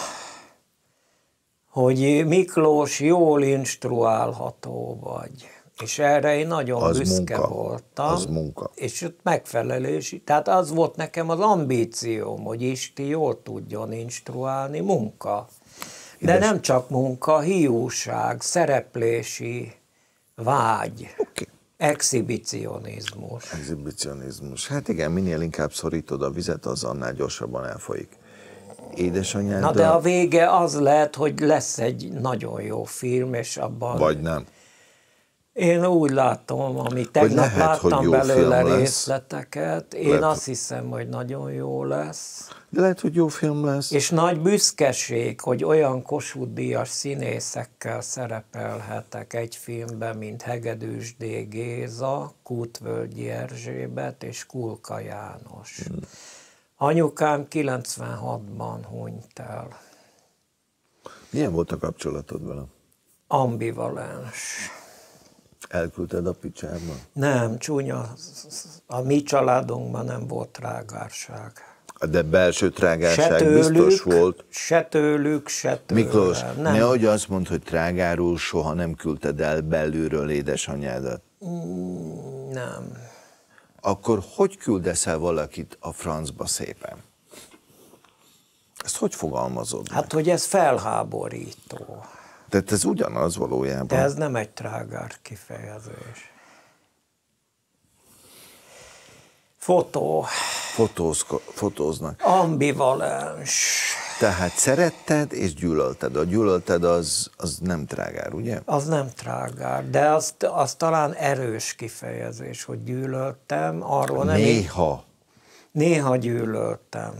Speaker 2: hogy Miklós, jól instruálható vagy. És erre én nagyon büszke voltam.
Speaker 1: Az munka.
Speaker 2: És ott megfelelés. Tehát az volt nekem az ambícióm, hogy Isti jól tudjon instruálni, munka. De nem csak munka, hiúság, szereplési vágy, exhibicionizmus.
Speaker 1: Exhibicionizmus. Hát igen, minél inkább szorítod a vizet, az annál gyorsabban elfolyik. Édesanyád...
Speaker 2: Na de a vége az lehet, hogy lesz egy nagyon jó film, és abban...
Speaker 1: Vagy nem.
Speaker 2: Én úgy látom, amit tegnap láttam belőle részleteket, én azt hiszem, hogy nagyon jó lesz.
Speaker 1: De lehet, hogy jó film lesz.
Speaker 2: És nagy büszkeség, hogy olyan Kossuth-díjas színészekkel szerepelhetek egy filmben, mint Hegedűs D. Géza, Kútvölgyi Erzsébet és Kulka János. Anyukám 96-ban hunyt el.
Speaker 1: Milyen volt a kapcsolatod vele?
Speaker 2: Ambivalens.
Speaker 1: Elküldted a picsába?
Speaker 2: Nem, csúnya. A mi családunkban nem volt trágárság.
Speaker 1: De belső trágárság biztos volt.
Speaker 2: Se tőlük, se tőlem.
Speaker 1: Miklós, nehogy azt mondd, hogy trágáról soha nem küldted el belülről édesanyádat.
Speaker 2: Nem.
Speaker 1: Akkor hogy küldesz el valakit a francba szépen? Ezt hogy fogalmazod meg?
Speaker 2: Hát, hogy ez felháborító.
Speaker 1: Tehát ez ugyanaz valójában.
Speaker 2: De ez nem egy trágár kifejezés.
Speaker 1: Fotóznak.
Speaker 2: Ambivalens.
Speaker 1: Tehát szeretted és gyűlölted. A gyűlölted az nem trágár, ugye?
Speaker 2: Az nem trágár, de az talán erős kifejezés, hogy gyűlöltem. Arról Néha gyűlöltem.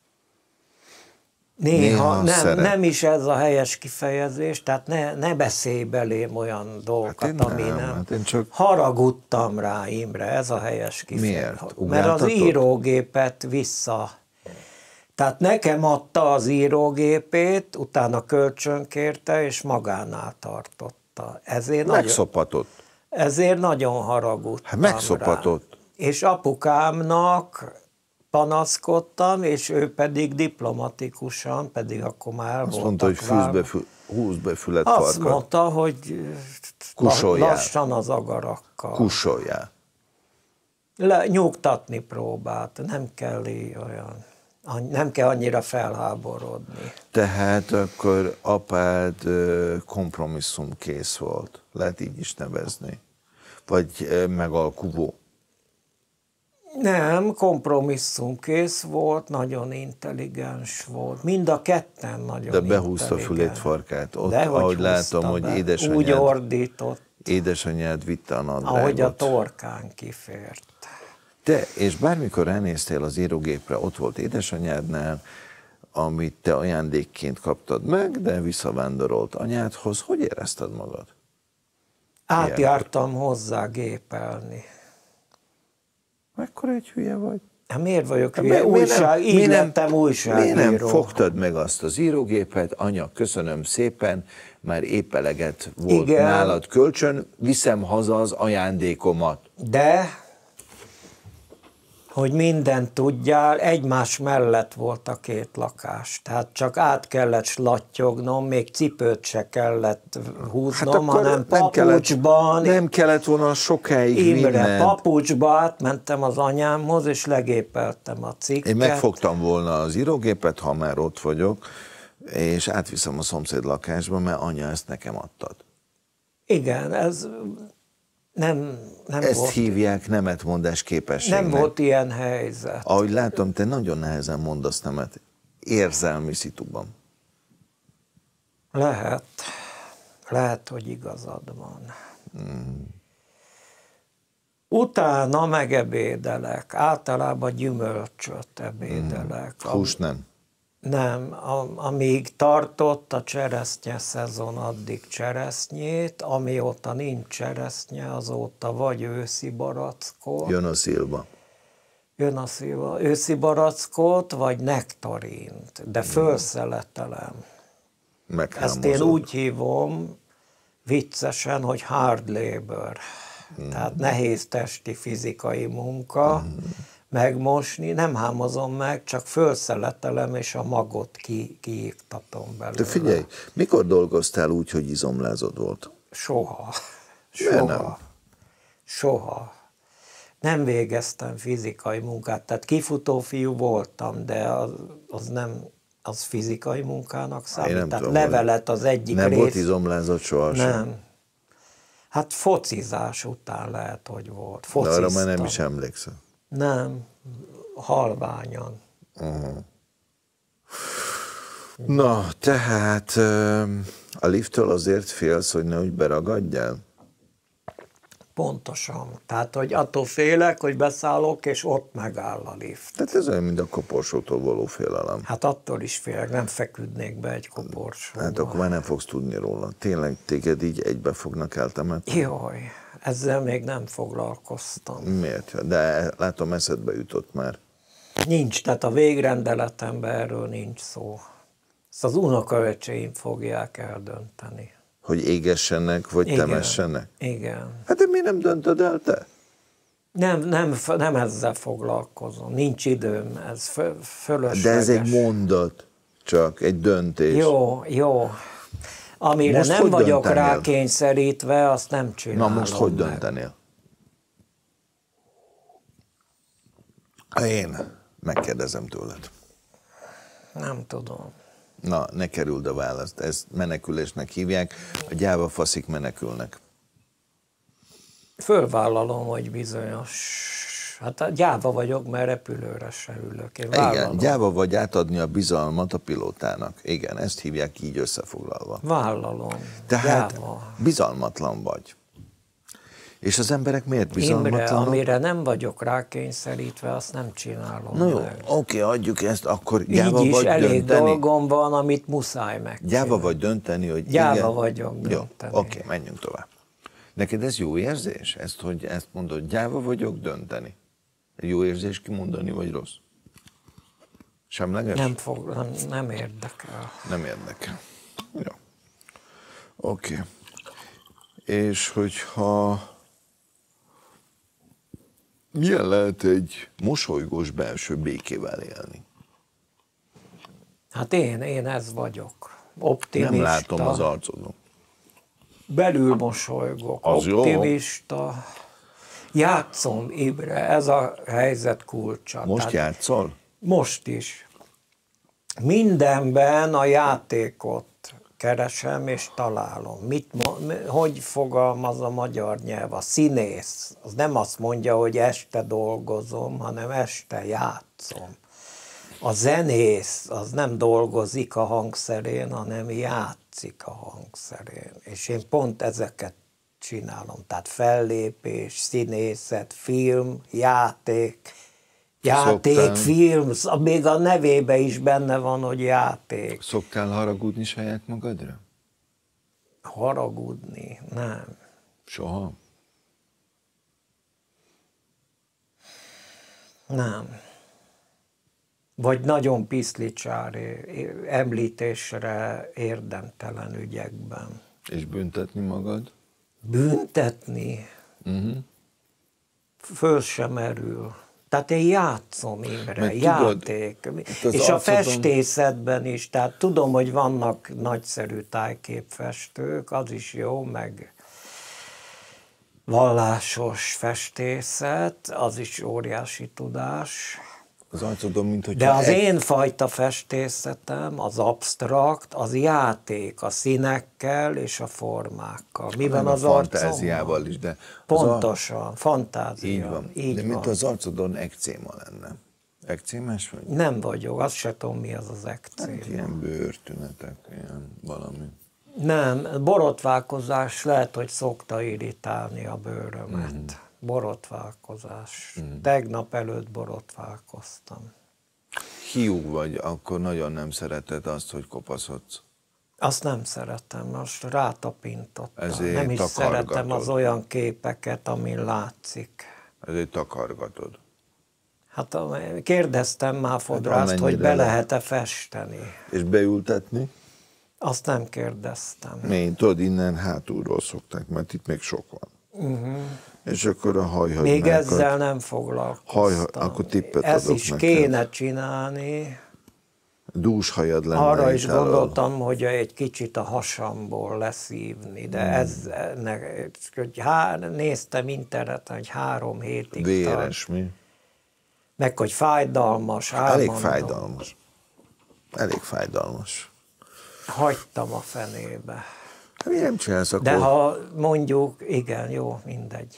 Speaker 2: Néha nem is ez a helyes kifejezés, tehát ne beszélj belém olyan dolgokat, ami nem.
Speaker 1: Csak...
Speaker 2: Haragudtam rá, Imre, ez a helyes kifejezés.
Speaker 1: Miért?
Speaker 2: Mert az írógépet tehát nekem adta az írógépét, utána kölcsönkérte, és magánál tartotta.
Speaker 1: Megszopatott.
Speaker 2: Ezért nagyon haragudtam
Speaker 1: Hát megszopatott.
Speaker 2: rá. És apukámnak panaszkodtam, és ő pedig diplomatikusan, pedig akkor már
Speaker 1: azt mondta, hogy húzd be fület farkat.
Speaker 2: Azt mondta, hogy lassan az agarakkal.
Speaker 1: Kussoljál.
Speaker 2: Nyugtatni próbált, nem kell annyira felháborodni.
Speaker 1: Tehát akkor apád kompromisszumkész volt, lehet így is nevezni, vagy megalkuvó.
Speaker 2: Nem, kompromisszumkész volt, nagyon intelligens volt. Mind a ketten nagyon
Speaker 1: De behúzta fülét farkát. Ott, ahogy látom, hogy
Speaker 2: úgy ordított.
Speaker 1: Édesanyád vitte a nadrágot.
Speaker 2: Ahogy a torkán kifért.
Speaker 1: És bármikor elnéztél az írógépre, ott volt édesanyádnál, amit te ajándékként kaptad meg, de visszavándorolt anyádhoz. Hogy érezted magad?
Speaker 2: Átjártam hozzá gépelni.
Speaker 1: Mekkora egy hülye vagy?
Speaker 2: Hát miért vagyok hülye? Így lettem újságíró.
Speaker 1: Miért nem fogtad meg azt az írógépet? Anya, köszönöm szépen, már épp eleget volt nálad kölcsön, viszem haza az ajándékomat.
Speaker 2: De, hogy mindent tudjál, egymás mellett volt a két lakás. Tehát csak át kellett slattyognom, még cipőt se kellett húznom, hanem papucsban.
Speaker 1: Nem kellett volna sokáig
Speaker 2: Imre, papucsba átmentem az anyámhoz, és legépeltem a cikket.
Speaker 1: Én megfogtam volna az írógépet, ha már ott vagyok, és átviszem a szomszéd lakásba, mert anya, ezt nekem adtad.
Speaker 2: Igen, ez... Nem
Speaker 1: Ezt
Speaker 2: volt,
Speaker 1: hívják nemetmondás képességnek.
Speaker 2: Nem volt ilyen helyzet.
Speaker 1: Ahogy látom, te nagyon nehezen mondasz nemet érzelmi szituban.
Speaker 2: Lehet, hogy igazad van. Utána megebédelek, általában gyümölcsöt ebédelek.
Speaker 1: Hús nem?
Speaker 2: Nem, amíg tartott a cseresznye szezon, addig cseresznyét, amióta nincs cseresznye, azóta vagy őszi barackot.
Speaker 1: Jön a szilva.
Speaker 2: Őszi barackot, vagy nektarint, de fölszeletelem. Ezt én úgy hívom viccesen, hogy hard labor, tehát nehéz testi fizikai munka, megmosni, nem hámozom meg, csak fölszeletelem, és a magot kiiktatom belőle.
Speaker 1: De figyelj, mikor dolgoztál úgy, hogy izomlázod volt?
Speaker 2: Soha. Nem végeztem fizikai munkát, tehát kifutó fiú voltam, de az fizikai munkának számít. Tehát levelet az egyik
Speaker 1: rész.
Speaker 2: Nem
Speaker 1: volt izomlázod sohasem?
Speaker 2: Nem. Hát focizás után lehet, hogy volt.
Speaker 1: De arra már nem is emlékszem.
Speaker 2: Nem, halványan.
Speaker 1: Na, tehát a lifttől azért félsz, hogy nehogy beragadjál?
Speaker 2: Pontosan. Tehát, hogy attól félek, hogy beszállok, és ott megáll a lift.
Speaker 1: Tehát ez olyan, mint a koporsótól való félelem.
Speaker 2: Hát attól is félek, nem feküdnék be egy koporsóba.
Speaker 1: Hát akkor már nem fogsz tudni róla. Tényleg téged így egybe fognak eltemetni?
Speaker 2: Jaj, ezzel még nem foglalkoztam.
Speaker 1: Miért? De látom, eszedbe jutott már.
Speaker 2: Nincs, tehát a végrendeletemben erről nincs szó. Ezt az unokaöcseim fogják eldönteni.
Speaker 1: Hogy égessenek, vagy temessenek?
Speaker 2: Igen.
Speaker 1: Hát de miért nem döntöd el te?
Speaker 2: Nem ezzel foglalkozom. Nincs időm, ez fölösleges.
Speaker 1: De ez egy mondat, csak egy döntés.
Speaker 2: Jó. Amire most nem vagyok rákényszerítve, azt nem csinálom.
Speaker 1: Na most hogy döntenél? Én megkérdezem tőled.
Speaker 2: Nem tudom.
Speaker 1: Na, ne kerüld a választ. Ezt menekülésnek hívják. A gyáva faszik menekülnek.
Speaker 2: Fölvállalom, hogy bizonyos Hát gyáva vagyok, mert repülőre se ülök. Én
Speaker 1: Igen,
Speaker 2: vállalom.
Speaker 1: gyáva vagy átadni a bizalmat a pilótának. Igen, ezt hívják így összefoglalva.
Speaker 2: Vállalom.
Speaker 1: Tehát
Speaker 2: Gyáva.
Speaker 1: bizalmatlan vagy. És az emberek miért
Speaker 2: Imre,
Speaker 1: bizalmatlanok?
Speaker 2: amire nem vagyok rákényszerítve, azt nem csinálom
Speaker 1: Na jó,
Speaker 2: meg.
Speaker 1: oké, adjuk ezt, akkor gyáva
Speaker 2: Így is
Speaker 1: vagy
Speaker 2: elég
Speaker 1: dönteni.
Speaker 2: dolgom van, amit muszáj megcsinálni.
Speaker 1: Gyáva vagy dönteni, hogy
Speaker 2: Gyáva
Speaker 1: igen.
Speaker 2: vagyok
Speaker 1: Jó,
Speaker 2: dönteni.
Speaker 1: oké, menjünk tovább. Neked ez jó érzés? Ezt, hogy ezt mondod, gyáva vagyok dönteni. Jó érzés kimondani, vagy rossz? Semleges?
Speaker 2: Nem érdekel.
Speaker 1: Nem érdekel. Jó. Oké. És hogyha milyen lehet egy mosolygós belső békével élni?
Speaker 2: Hát én ez vagyok. Optimista.
Speaker 1: Nem látom az arcodon.
Speaker 2: Belül mosolygok.
Speaker 1: Az jó.
Speaker 2: Optimista. Játszom, Imre, ez a helyzet kulcsa.
Speaker 1: Most játszol?
Speaker 2: Most is. Mindenben a játékot keresem és találom. Hogy fogalmaz a magyar nyelv? A színész, az nem azt mondja, hogy este dolgozom, hanem este játszom. A zenész, az nem dolgozik a hangszerén, hanem játszik a hangszerén. És én pont ezeket csinálom. Tehát fellépés, színészet, film, játék, film, még a nevébe is benne van, hogy játék.
Speaker 1: Szoktál haragudni saját magadra?
Speaker 2: Haragudni? Nem.
Speaker 1: Soha?
Speaker 2: Nem. Vagy nagyon piszlicsári, említésre érdemtelen ügyekben.
Speaker 1: És büntetni magad?
Speaker 2: Büntetni? Föl sem merül. Tehát én játszom, Imre, játék. És a festészetben is, tehát tudom, hogy vannak nagyszerű tájképfestők, az is jó, meg vallásos festészet, az is óriási tudás.
Speaker 1: Az arcodon, mint hogy...
Speaker 2: De az én fajta festészetem, az absztrakt, az játék a színekkel és a formákkal. Mi van az
Speaker 1: fantáziával is, de...
Speaker 2: Pontosan, fantázia.
Speaker 1: Így van.
Speaker 2: Így
Speaker 1: de
Speaker 2: van.
Speaker 1: mint az arcodon ekcéma lenne. Ekcémás vagy?
Speaker 2: Nem vagyok, azt se tudom, mi az ekcéma.
Speaker 1: Hát ilyen bőrtünetek, ilyen valami.
Speaker 2: Nem, borotválkozás lehet, hogy szokta irritálni a bőrömet. Borotválkozás. Tegnap előtt borotválkoztam.
Speaker 1: Hiú vagy, akkor nagyon nem szereted azt, hogy kopaszodsz.
Speaker 2: Azt nem szeretem, most rátapintottam.
Speaker 1: Ezért
Speaker 2: nem is
Speaker 1: takargatod.
Speaker 2: szeretem az olyan képeket, amin látszik.
Speaker 1: Ezért takargatod.
Speaker 2: Hát kérdeztem már Fodrászt, hogy be lehet-e festeni.
Speaker 1: És beültetni?
Speaker 2: Azt nem kérdeztem.
Speaker 1: Tudod, innen hátulról szokták, mert itt még sok van. És akkor a hajhagymákat...
Speaker 2: Még ezzel nem foglalkoztam.
Speaker 1: Akkor tippet
Speaker 2: ezt
Speaker 1: adok
Speaker 2: is
Speaker 1: neked.
Speaker 2: kéne csinálni.
Speaker 1: Dús hajad lenne.
Speaker 2: Arra is gondoltam, hogy egy kicsit a hasamból leszívni, de ez, néztem interneten, hogy 3 hétig
Speaker 1: véres, mi?
Speaker 2: Meg hogy fájdalmas,
Speaker 1: Elég fájdalmas. Elég fájdalmas.
Speaker 2: Hagytam a fenébe.
Speaker 1: Hát mi nem csinálsz akkor?
Speaker 2: De ha mondjuk, igen, jó, mindegy.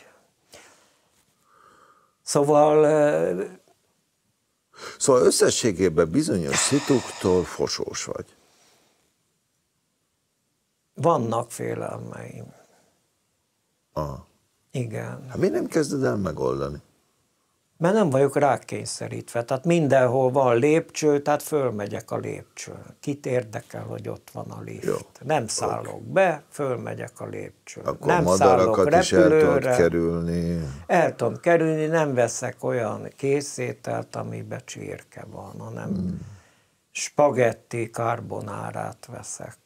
Speaker 2: Szóval
Speaker 1: összességében bizonyos szituktól fosós vagy.
Speaker 2: vannak félelmeim.
Speaker 1: Aha.
Speaker 2: Igen.
Speaker 1: Hát miért nem kezded el megoldani?
Speaker 2: Mert nem vagyok rákényszerítve. Tehát mindenhol van lépcső, tehát fölmegyek a lépcsőn. Kit érdekel, hogy ott van a lift?
Speaker 1: Jó.
Speaker 2: Nem szállok be, fölmegyek a lépcsőn.
Speaker 1: Akkor
Speaker 2: nem
Speaker 1: madarakat is el tudod
Speaker 2: repülőre.
Speaker 1: kerülni.
Speaker 2: El tudom kerülni, nem veszek olyan készételt, amiben csirke van, hanem spagetti carbonárát veszek.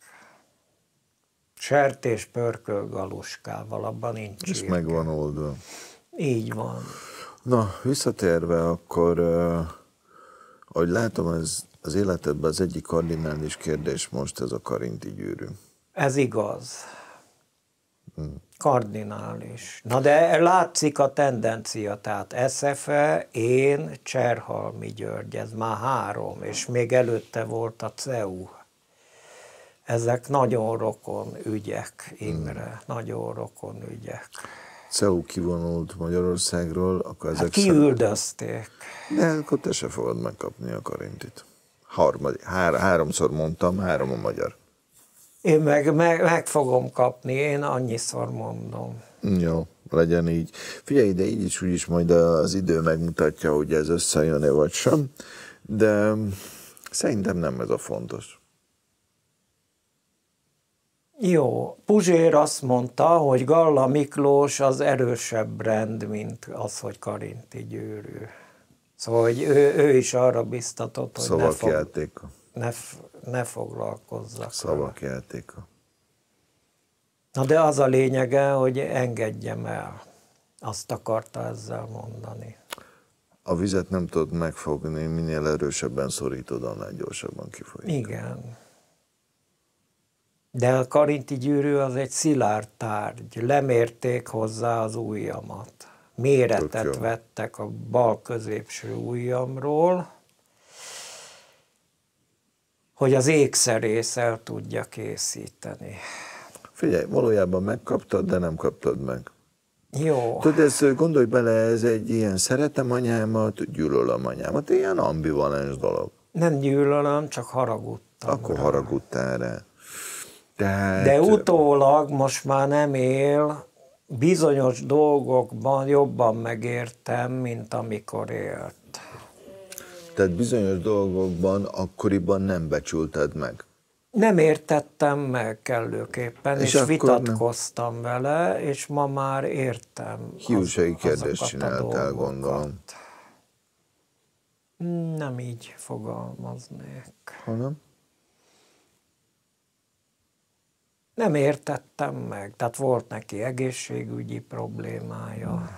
Speaker 2: Sertés pörkölgaluskával, abban nincs
Speaker 1: És
Speaker 2: csirke.
Speaker 1: meg van oldva.
Speaker 2: Így van.
Speaker 1: Na, visszatérve akkor, ahogy látom, ez az életedben az egyik kardinális kérdés most ez a karinti gyűrű.
Speaker 2: Ez igaz. Kardinális. Na de látszik a tendencia, tehát SFE, én, Cserhalmi György, ez már 3, és még előtte volt a CEU. Ezek nagyon rokon ügyek, Imre, nagyon rokon ügyek.
Speaker 1: CEU kivonult Magyarországról, akkor ezek
Speaker 2: Hát kiüldözték.
Speaker 1: De akkor te se fogod megkapni a Karintit. Háromszor mondtam, 3 a magyar.
Speaker 2: Én meg fogom kapni, én annyiszor mondom.
Speaker 1: Jó, legyen így. Figyelj, de így is úgyis majd az idő megmutatja, hogy ez összejön-e vagy sem, de szerintem nem ez a fontos.
Speaker 2: Jó, Puzsér azt mondta, hogy Galla Miklós az erősebb rend, mint az, hogy Karinti Győrű. Szóval hogy ő is arra biztatott, hogy
Speaker 1: Szavakjátéka.
Speaker 2: ne foglalkozzak.
Speaker 1: Szavakjátéka.
Speaker 2: Na de az a lényege, hogy engedjem el. Azt akarta ezzel mondani.
Speaker 1: A vizet nem tudod megfogni, minél erősebben szorítod, annál gyorsabban kifolyik.
Speaker 2: Igen. De a Karinti Gyűrű az egy szilárd tárgy. Lemérték hozzá az ujjamat. Méretet vettek a bal középső ujjamról, hogy az ékszerész el tudja készíteni.
Speaker 1: Figyelj, valójában megkaptad, de nem kaptad meg.
Speaker 2: Jó.
Speaker 1: Tudod, ezt gondolj bele, ez egy ilyen szeretem anyámat, gyűlölöm anyámat, ilyen ambivalens dolog.
Speaker 2: Nem gyűlölöm, csak haragudtam.
Speaker 1: Akkor haragudtál rá. Tehát...
Speaker 2: De utólag most már nem él, bizonyos dolgokban jobban megértem, mint amikor élt.
Speaker 1: Tehát bizonyos dolgokban akkoriban nem becsülted meg.
Speaker 2: Nem értettem meg kellőképpen, és vitatkoztam vele, és ma már értem.
Speaker 1: Hiúsági kérdést csináltál, gondolom.
Speaker 2: Nem így fogalmaznék.
Speaker 1: Hanem?
Speaker 2: Nem értettem meg, tehát volt neki egészségügyi problémája.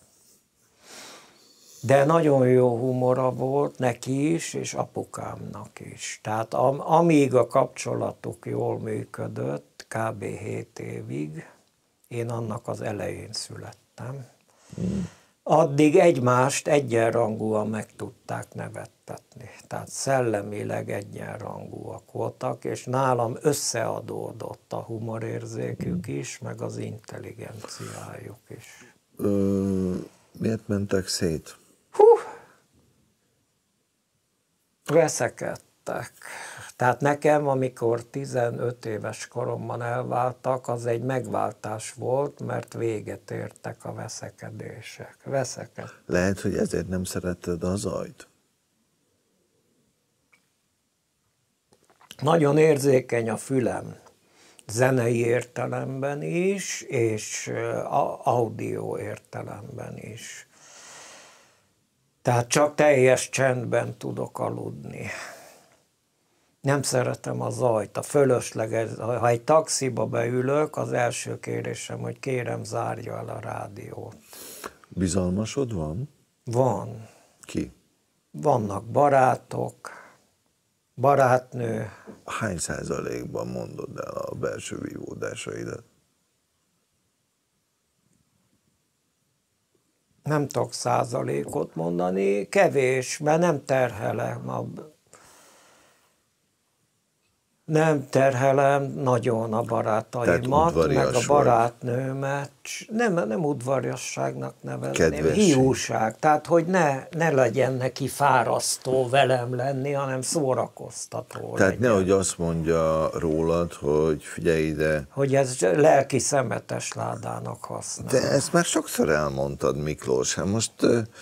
Speaker 2: De nagyon jó humora volt neki is, és apukámnak is. Tehát amíg a kapcsolatuk jól működött, kb. 7 évig, én annak az elején születtem, addig egymást egyenrangúan meg tudták nevettetni. Tehát szellemileg egyenrangúak voltak, és nálam összeadódott a humorérzékük is, meg az intelligenciájuk is.
Speaker 1: Miért mentek szét?
Speaker 2: Veszekedtek. Tehát nekem, amikor 15 éves koromban elváltak, az egy megváltás volt, mert véget értek a veszekedések. Veszekedtek.
Speaker 1: Lehet, hogy ezért nem szeretted a zajt?
Speaker 2: Nagyon érzékeny a fülem, zenei értelemben is, és audio értelemben is. Tehát csak teljes csendben tudok aludni. Nem szeretem a zajt, a fölösleges. Ha egy taxiba beülök, az első kérésem, hogy kérem, zárja el a rádiót.
Speaker 1: Bizalmasod van?
Speaker 2: Van.
Speaker 1: Ki?
Speaker 2: Vannak barátok, barátnő.
Speaker 1: Hány százalékban mondod el a belső vívódásaidat?
Speaker 2: Nem tudok százalékot mondani, kevés, mert nem terhelem nagyon a barátaimat, meg a barátnőmet. Nem udvariasságnak nevezném, hiúság. Tehát, hogy ne legyen neki fárasztó velem lenni, hanem szórakoztató
Speaker 1: Tehát
Speaker 2: legyen.
Speaker 1: nehogy azt mondja rólad, hogy figyelj ide.
Speaker 2: Hogy ez lelki szemetes ládának használ.
Speaker 1: De ezt már sokszor elmondtad, Miklós. Hát most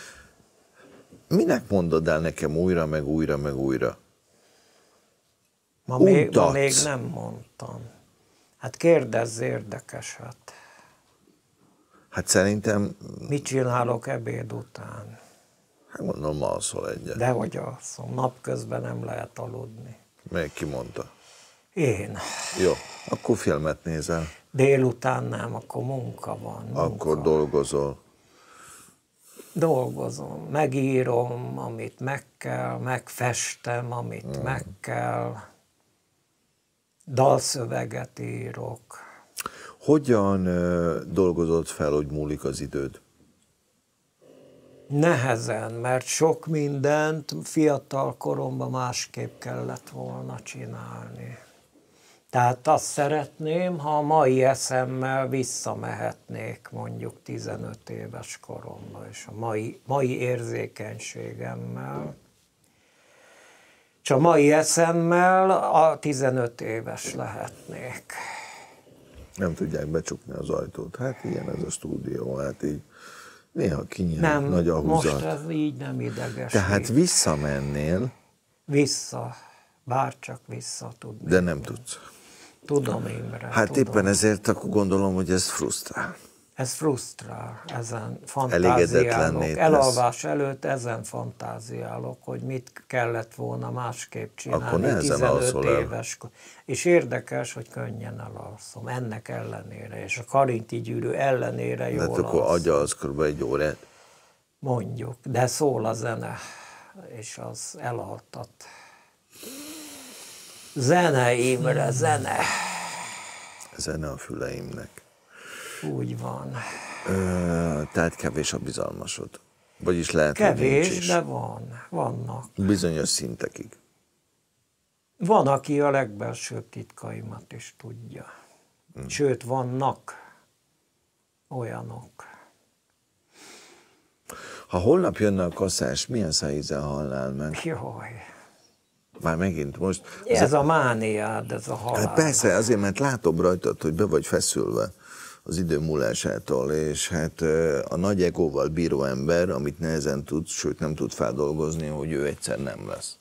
Speaker 1: minek mondod el nekem újra, meg újra, meg újra?
Speaker 2: Ma még nem mondtam. Hát kérdezz érdekeset.
Speaker 1: Hát szerintem...
Speaker 2: Mit csinálok ebéd után?
Speaker 1: Hát gondolom, alszol egyet.
Speaker 2: Dehogy alszom. Napközben nem lehet aludni.
Speaker 1: Még ki mondta?
Speaker 2: Én.
Speaker 1: Jó, akkor filmet nézel.
Speaker 2: Délután nem, akkor munka van.
Speaker 1: Akkor dolgozol.
Speaker 2: Dolgozom. Megírom, amit meg kell, megfestem, amit meg kell. Dalszöveget írok.
Speaker 1: Hogyan dolgozod fel, hogy múlik az időd?
Speaker 2: Nehezen, mert sok mindent fiatal koromban másképp kellett volna csinálni. Tehát azt szeretném, ha a mai eszemmel visszamehetnék mondjuk 15 éves koromba, és a mai érzékenységemmel, és a mai eszemmel a 15 éves lehetnék.
Speaker 1: Nem tudják becsukni az ajtót. Hát ilyen ez a stúdió, hát így néha kinyílik, nagy a húzat.
Speaker 2: Most ez így nem idegesít.
Speaker 1: Tehát visszamennél,
Speaker 2: bárcsak vissza tudnék.
Speaker 1: de nem tudsz.
Speaker 2: Tudom, Imre.
Speaker 1: Hát
Speaker 2: tudom.
Speaker 1: éppen ezért akkor gondolom, hogy ez frusztrál.
Speaker 2: Ez frusztrál, ezen
Speaker 1: Elégedetlenné
Speaker 2: fantáziálok.
Speaker 1: tesz.
Speaker 2: Elalvás előtt ezen fantáziálok, hogy mit kellett volna másképp csinálni.
Speaker 1: Akkor nehezen alszol el.
Speaker 2: éves. És érdekes, hogy könnyen elalszom. Ennek ellenére, és a karinti gyűrű ellenére
Speaker 1: De
Speaker 2: jól
Speaker 1: hát akkor
Speaker 2: alszom.
Speaker 1: agyalsz kb. Egy órát.
Speaker 2: Mondjuk, de szól a zene, és az elaltat. Zene, Imre, zene.
Speaker 1: Zene a füleimnek.
Speaker 2: Úgy van.
Speaker 1: Tehát kevés a bizalmasod. Vagyis lehet, hogy nincs
Speaker 2: Kevés,
Speaker 1: is.
Speaker 2: de vannak.
Speaker 1: Bizonyos szintekig.
Speaker 2: Van, aki a legbelsőbb titkaimat is tudja. Sőt, vannak olyanok.
Speaker 1: Ha holnap jönne a kaszás, milyen szájízzel hallnál meg?
Speaker 2: Jaj,
Speaker 1: Már megint most.
Speaker 2: ez a mániád, ez a halál.
Speaker 1: Hát persze, azért, mert látom rajtad, hogy be vagy feszülve az idő múlásától, és hát a nagy egóval bíró ember, amit nehezen tud, sőt nem tud feldolgozni, hogy ő egyszer nem lesz.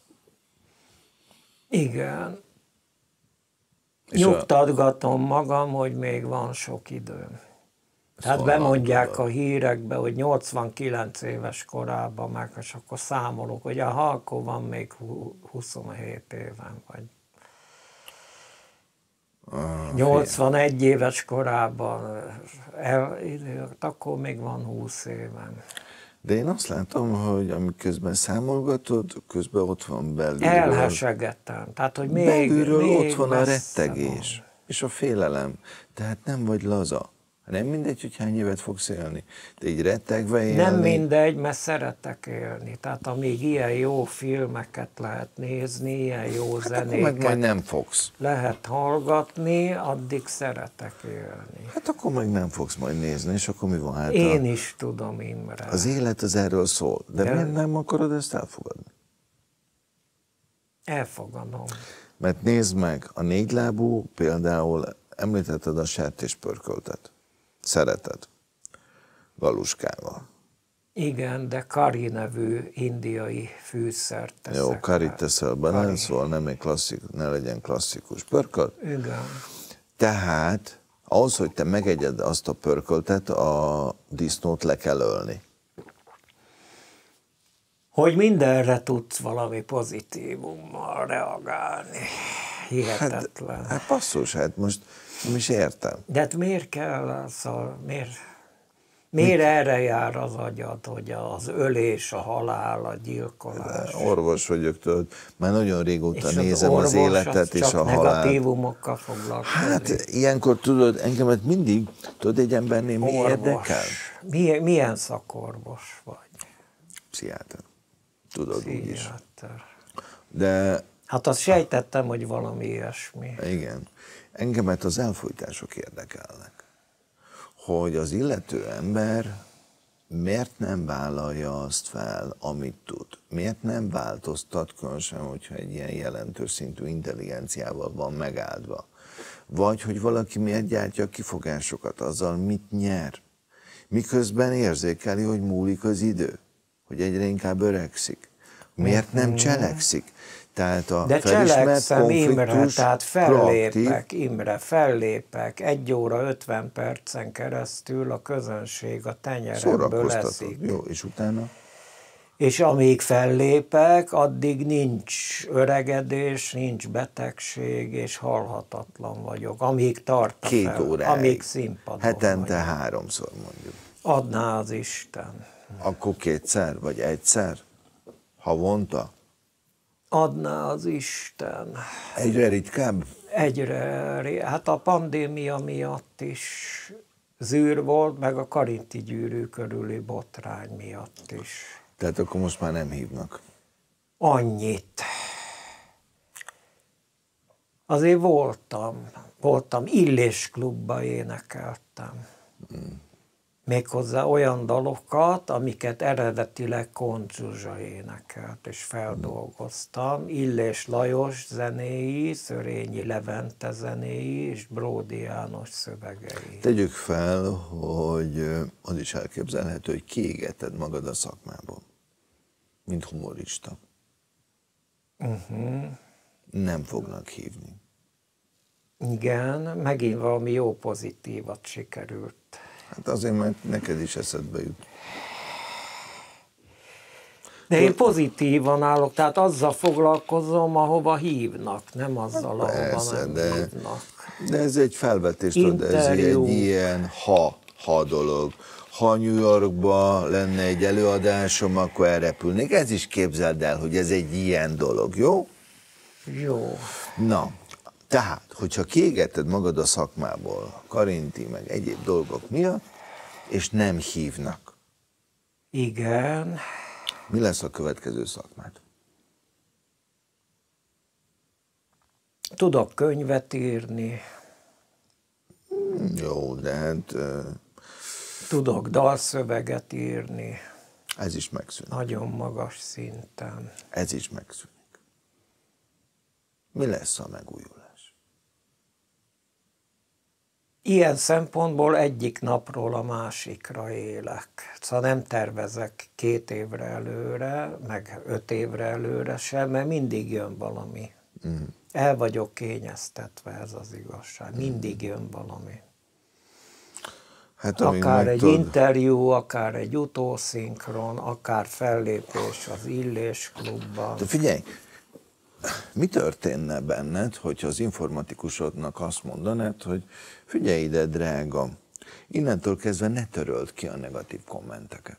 Speaker 2: Igen.
Speaker 1: És
Speaker 2: Nyugtatgatom magam, hogy még van sok időm. Tehát
Speaker 1: Szóval
Speaker 2: bemondják
Speaker 1: tudod.
Speaker 2: a hírekbe, hogy 89 éves korában meg, és akkor számolok, hogy akkor van még 27 éven, vagy 81 éves korában, akkor még van 20 éven.
Speaker 1: De én azt látom, hogy amiközben számolgatod, közben ott van belülről.
Speaker 2: Elhesegettem. Tehát, hogy még
Speaker 1: Belülről
Speaker 2: még
Speaker 1: ott van a
Speaker 2: messze
Speaker 1: rettegés,
Speaker 2: van.
Speaker 1: és a félelem. Tehát nem vagy laza. Nem mindegy, hogy hány évet fogsz élni. De így rettegve élni.
Speaker 2: Nem mindegy, mert szeretek élni. Tehát amíg ilyen jó filmeket lehet nézni, ilyen jó
Speaker 1: Hát akkor meg
Speaker 2: zenéket
Speaker 1: majd nem fogsz.
Speaker 2: lehet hallgatni, addig szeretek élni.
Speaker 1: Hát akkor meg nem fogsz majd nézni, és akkor mi van hát?
Speaker 2: Én is tudom, Imre.
Speaker 1: Az élet az erről szól. De miért nem akarod ezt elfogadni?
Speaker 2: Elfogadom.
Speaker 1: Mert nézd meg, a négylábú például említetted a sertéspörköltet. Szereted. Galuskával.
Speaker 2: Igen, de kari nevű indiai fűszert teszek.
Speaker 1: Jó, karit
Speaker 2: rá.
Speaker 1: teszel bele, szóval ne legyen klasszikus pörkölt.
Speaker 2: Igen.
Speaker 1: Tehát ahhoz, hogy te megegyed azt a pörköltet, a disznót le kell ölni.
Speaker 2: Hogy mindenre tudsz valami pozitívummal reagálni. Hihetetlen.
Speaker 1: Hát basszus, hát most nem is értem.
Speaker 2: De hát miért kell, szóval miért erre jár az agyad, hogy az ölés, a halál, a gyilkolás?
Speaker 1: Orvos vagyok, tudod, már nagyon régóta
Speaker 2: És
Speaker 1: nézem az életet és a
Speaker 2: csak
Speaker 1: halált.
Speaker 2: negatívumokkal foglalkozik.
Speaker 1: Hát ilyenkor tudod, engemet mindig, tudod, egy embernél mi érdekel?
Speaker 2: Milyen szakorvos vagy?
Speaker 1: Pszichiáter. Tudod úgyis.
Speaker 2: Pszichiáter.
Speaker 1: De
Speaker 2: Hát azt sejtettem, hogy valami ilyesmi.
Speaker 1: igen, engemet az elfújtások érdekelnek. Hogy az illető ember miért nem vállalja azt fel, amit tud? Miért nem változtat, különösen, hogyha egy ilyen jelentős szintű intelligenciával van megáldva? Vagy hogy valaki miért gyártja a kifogásokat, azzal mit nyer? Miközben érzékeli, hogy múlik az idő, hogy egyre inkább öregszik. Miért nem cselekszik? Tehát a
Speaker 2: De
Speaker 1: felismert
Speaker 2: cselekszem, Imre,
Speaker 1: konfliktus
Speaker 2: tehát
Speaker 1: proaktív.
Speaker 2: fellépek, 1 óra 50 percen keresztül a közönség a tenyeremből
Speaker 1: Szórakoztatod.
Speaker 2: eszik.
Speaker 1: Jó, és utána?
Speaker 2: És amíg fellépek, addig nincs öregedés, nincs betegség, és halhatatlan vagyok. Amíg tart a
Speaker 1: 2 óráig.
Speaker 2: amíg színpadon
Speaker 1: Hetente
Speaker 2: vagyok.
Speaker 1: 3-szor mondjuk.
Speaker 2: Adná az Isten.
Speaker 1: Akkor 2-szer, vagy 1-szer? Havonta?
Speaker 2: Adná az Isten.
Speaker 1: Egyre ritkább?
Speaker 2: Hát a pandémia miatt is zűr volt, meg a karinti gyűrű körüli botrány miatt is.
Speaker 1: Tehát akkor most már nem hívnak.
Speaker 2: Annyit. Azért voltam, Illés klubba énekeltem. Méghozzá olyan dalokat, amiket eredetileg Koncz Zsuzsa énekelt, és feldolgoztam. Illés Lajos zenéi, Szörényi Levente zenéi, és Bródi János szövegei.
Speaker 1: Tegyük fel, hogy az is elképzelhető, hogy kiégeted magad a szakmából, mint humorista. Nem fognak hívni.
Speaker 2: Igen, megint valami jó pozitívat sikerült.
Speaker 1: Hát azért, mert neked is eszedbe jut.
Speaker 2: De én pozitívan állok, tehát azzal foglalkozom, ahova hívnak, nem azzal,
Speaker 1: Persze,
Speaker 2: ahova nem hívnak.
Speaker 1: De ez egy felvetés, tudod, ez egy ilyen ha dolog. Ha New Yorkba lenne egy előadásom, akkor elrepülnék. Ez is képzeld el, hogy ez egy ilyen dolog, jó?
Speaker 2: Jó.
Speaker 1: Na, tehát, hogyha kiégeted magad a szakmából, Karinti, meg egyéb dolgok miatt, és nem hívnak.
Speaker 2: Igen.
Speaker 1: Mi lesz a következő szakmád?
Speaker 2: Tudok könyvet írni.
Speaker 1: Jó, de hát
Speaker 2: Tudok dalszöveget írni.
Speaker 1: ez is megszűnik.
Speaker 2: Nagyon magas szinten.
Speaker 1: Ez is megszűnik. Mi lesz a megújulás?
Speaker 2: Ilyen szempontból egyik napról a másikra élek. Szóval nem tervezek 2 évre előre, meg 5 évre előre sem, mert mindig jön valami. El vagyok kényeztetve, ez az igazság. Mindig jön valami.
Speaker 1: Hát,
Speaker 2: Akár egy interjú, akár egy utószinkron, akár fellépés az Illés klubban.
Speaker 1: De figyelj, mi történne benned, hogyha az informatikusodnak azt mondanád, hogy figyelj ide, drága, innentől kezdve ne töröld ki a negatív kommenteket.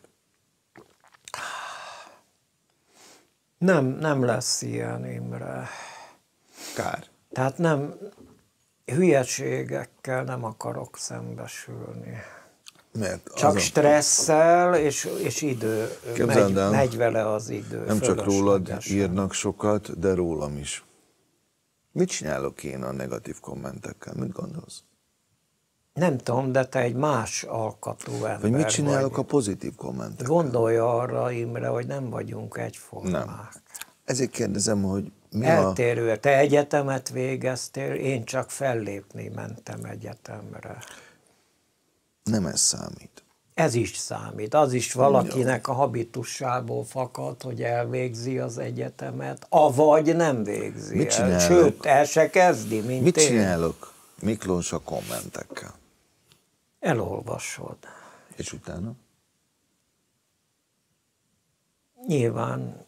Speaker 2: Nem lesz ilyen, Imre.
Speaker 1: Kár.
Speaker 2: Tehát nem, hülyeségekkel nem akarok szembesülni.
Speaker 1: Mert
Speaker 2: Csak stresszel, és idő, megy vele az idő.
Speaker 1: Nem csak rólad írnak sokat, de rólam is. Mit csinálok én a negatív kommentekkel? Mit gondolsz?
Speaker 2: Nem tudom, de te egy más alkatú ember
Speaker 1: vagy. Mit csinálok
Speaker 2: vagy.
Speaker 1: A pozitív kommentekkel?
Speaker 2: Gondolja arra, Imre, hogy nem vagyunk egyformák.
Speaker 1: Nem. Ezért kérdezem, hogy mi
Speaker 2: eltérő. Te egyetemet végeztél, én csak fellépni mentem egyetemre.
Speaker 1: Nem ez számít.
Speaker 2: Ez is számít. Az is valakinek a habitussából fakad, hogy elvégzi az egyetemet, avagy nem végzi.
Speaker 1: Mit csinálok?
Speaker 2: Sőt, el se kezdi, mint
Speaker 1: Mit
Speaker 2: én.
Speaker 1: csinálok, Miklós, a kommentekkel?
Speaker 2: Elolvasod.
Speaker 1: És utána?
Speaker 2: Nyilván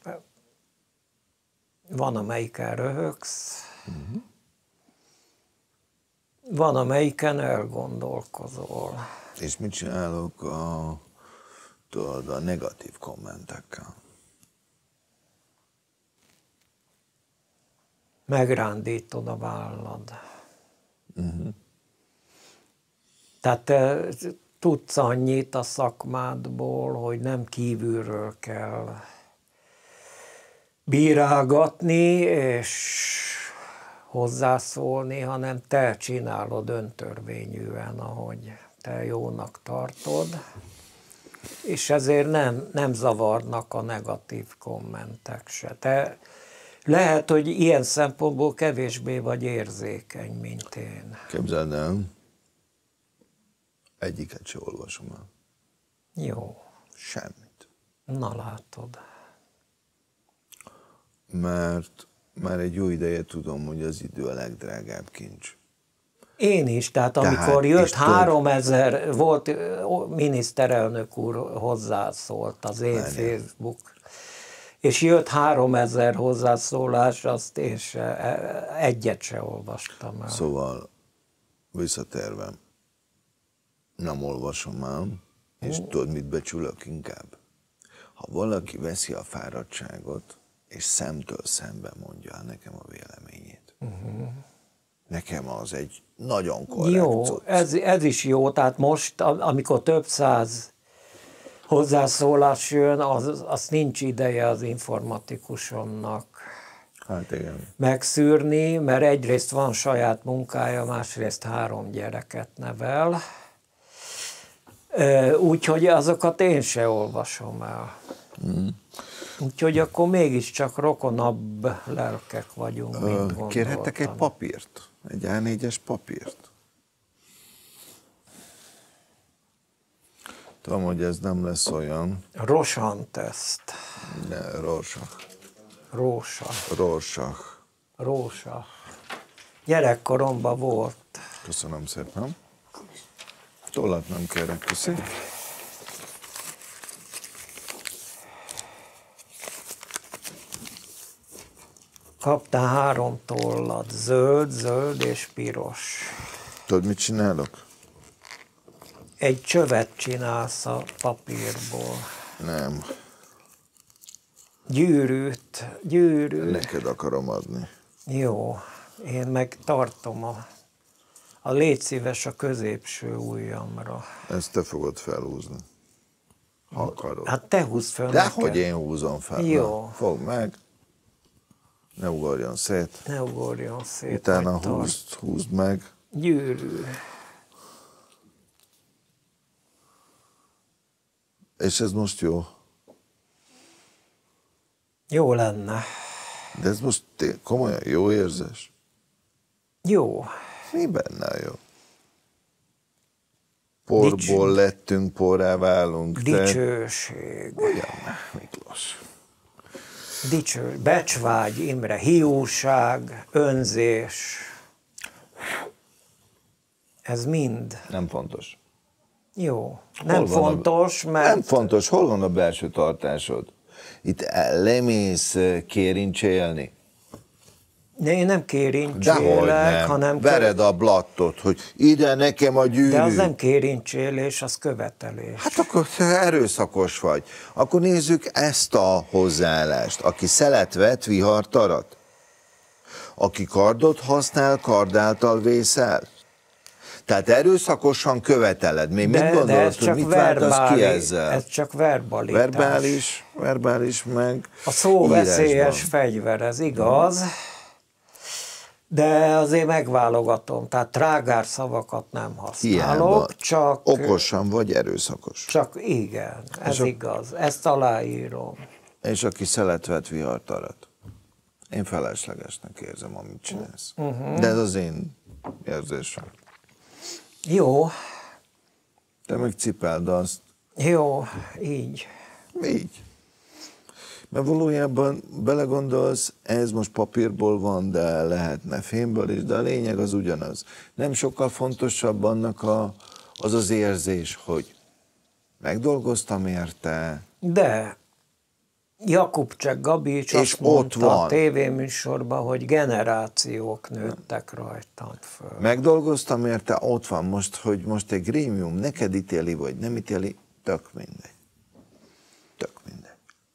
Speaker 2: van, amelyiken röhögsz, van, amelyiken elgondolkozol.
Speaker 1: És mit csinálok a negatív kommentekkel?
Speaker 2: Megrándítod a vállad. Tehát te tudsz annyit a szakmádból, hogy nem kívülről kell bírálgatni és hozzászólni, hanem te csinálod öntörvényűen, ahogy te jónak tartod, és ezért nem zavarnak a negatív kommentek se. Te lehet, hogy ilyen szempontból kevésbé vagy érzékeny, mint én.
Speaker 1: Képzeld el, egyiket se olvasom el.
Speaker 2: Jó.
Speaker 1: Semmit.
Speaker 2: Na látod.
Speaker 1: Mert már egy jó ideje tudom, hogy az idő a legdrágább kincs.
Speaker 2: Én is, tehát amikor jött 3000, volt miniszterelnök úr hozzászólt az én Facebook, és jött 3000 hozzászólás, azt én egyet se olvastam el.
Speaker 1: Szóval visszatérve, nem olvasom el, és tudod, mit becsülök inkább? Ha valaki veszi a fáradtságot, és szemtől szembe mondja el nekem a véleményét. Nekem az egy nagyon korrekt
Speaker 2: Jó,
Speaker 1: cucc.
Speaker 2: ez is jó, tehát most, amikor több száz hozzászólás jön, az nincs ideje az informatikusomnak
Speaker 1: Hát igen.
Speaker 2: megszűrni, mert egyrészt van saját munkája, másrészt 3 gyereket nevel. Úgyhogy azokat én se olvasom el. Úgyhogy akkor mégiscsak rokonabb lelkek vagyunk, mint gondoltam.
Speaker 1: Kérhettek egy papírt? Egy A4-es papírt? Tudom, hogy ez nem lesz olyan.
Speaker 2: Rorschach-teszt.
Speaker 1: De Rorschach.
Speaker 2: Rorschach.
Speaker 1: Rorschach.
Speaker 2: Gyerekkoromban volt.
Speaker 1: Köszönöm szépen. Tollat nem kérek, köszi.
Speaker 2: Kaptál 3 tollat, zöld és piros.
Speaker 1: Tudod, mit csinálok?
Speaker 2: Egy csövet csinálsz a papírból.
Speaker 1: Nem.
Speaker 2: Gyűrűt.
Speaker 1: Neked akarom adni.
Speaker 2: Jó, én meg tartom a légy szíves a középső ujjamra.
Speaker 1: Ezt te fogod felhúzni. Ha akarod.
Speaker 2: Hát te húzd fel
Speaker 1: Dehogy én húzom fel.
Speaker 2: Jó.
Speaker 1: Na, fogd meg. Ne ugorjon szét.
Speaker 2: Ne ugorjon szét.
Speaker 1: Utána
Speaker 2: majd
Speaker 1: húzd meg.
Speaker 2: Gyűrű.
Speaker 1: És ez most jó.
Speaker 2: Jó lenne.
Speaker 1: De ez most komolyan jó érzés?
Speaker 2: Jó.
Speaker 1: Mi benne a jó? Porból lettünk, porrá válunk.
Speaker 2: Dicsőség.
Speaker 1: Ugyan, Miklós.
Speaker 2: Becsvágy, Imre, hiúság, önzés. Ez mind.
Speaker 1: Nem fontos.
Speaker 2: Jó. Nem fontos, mert...
Speaker 1: Nem fontos. Hol van a belső tartásod? Itt lemész kérincselni?
Speaker 2: Én nem kérincselek, hanem...
Speaker 1: Vered a blattot, hogy ide nekem a gyűrű.
Speaker 2: De az nem kérincsélés, az követelés.
Speaker 1: Hát akkor erőszakos vagy. Akkor nézzük ezt a hozzáállást. Aki szelet vet, vihart arat. Aki kardot használ, kard által vészel. Tehát erőszakosan követeled. Még mit gondolod, hogy mit váltasz ki ezzel?
Speaker 2: Ez csak verbalitás.
Speaker 1: Verbális meg
Speaker 2: a szó
Speaker 1: írásban.
Speaker 2: Veszélyes fegyver, ez igaz, de azért megválogatom. Tehát trágár szavakat nem használok,
Speaker 1: Hiába.
Speaker 2: csak...
Speaker 1: Okosan vagy erőszakos.
Speaker 2: Csak igen, ez igaz. Ezt aláírom.
Speaker 1: És aki szelet vet, vihart arat. Én feleslegesnek érzem, amit csinálsz. De ez az én érzésem.
Speaker 2: Jó.
Speaker 1: Te meg cipeld azt.
Speaker 2: Jó, így.
Speaker 1: Így. Mert valójában belegondolsz, ez most papírból van, de lehetne fémből is, de a lényeg az ugyanaz. Nem sokkal fontosabb annak az érzés, hogy megdolgoztam érte.
Speaker 2: De Jakubcsek Gabi is azt mondta a tévéműsorban, hogy generációk nőttek rajtam föl.
Speaker 1: Megdolgoztam érte, ott van most, hogy most egy grémium neked ítéli, vagy nem ítéli, tök mindegy. Tök mindegy.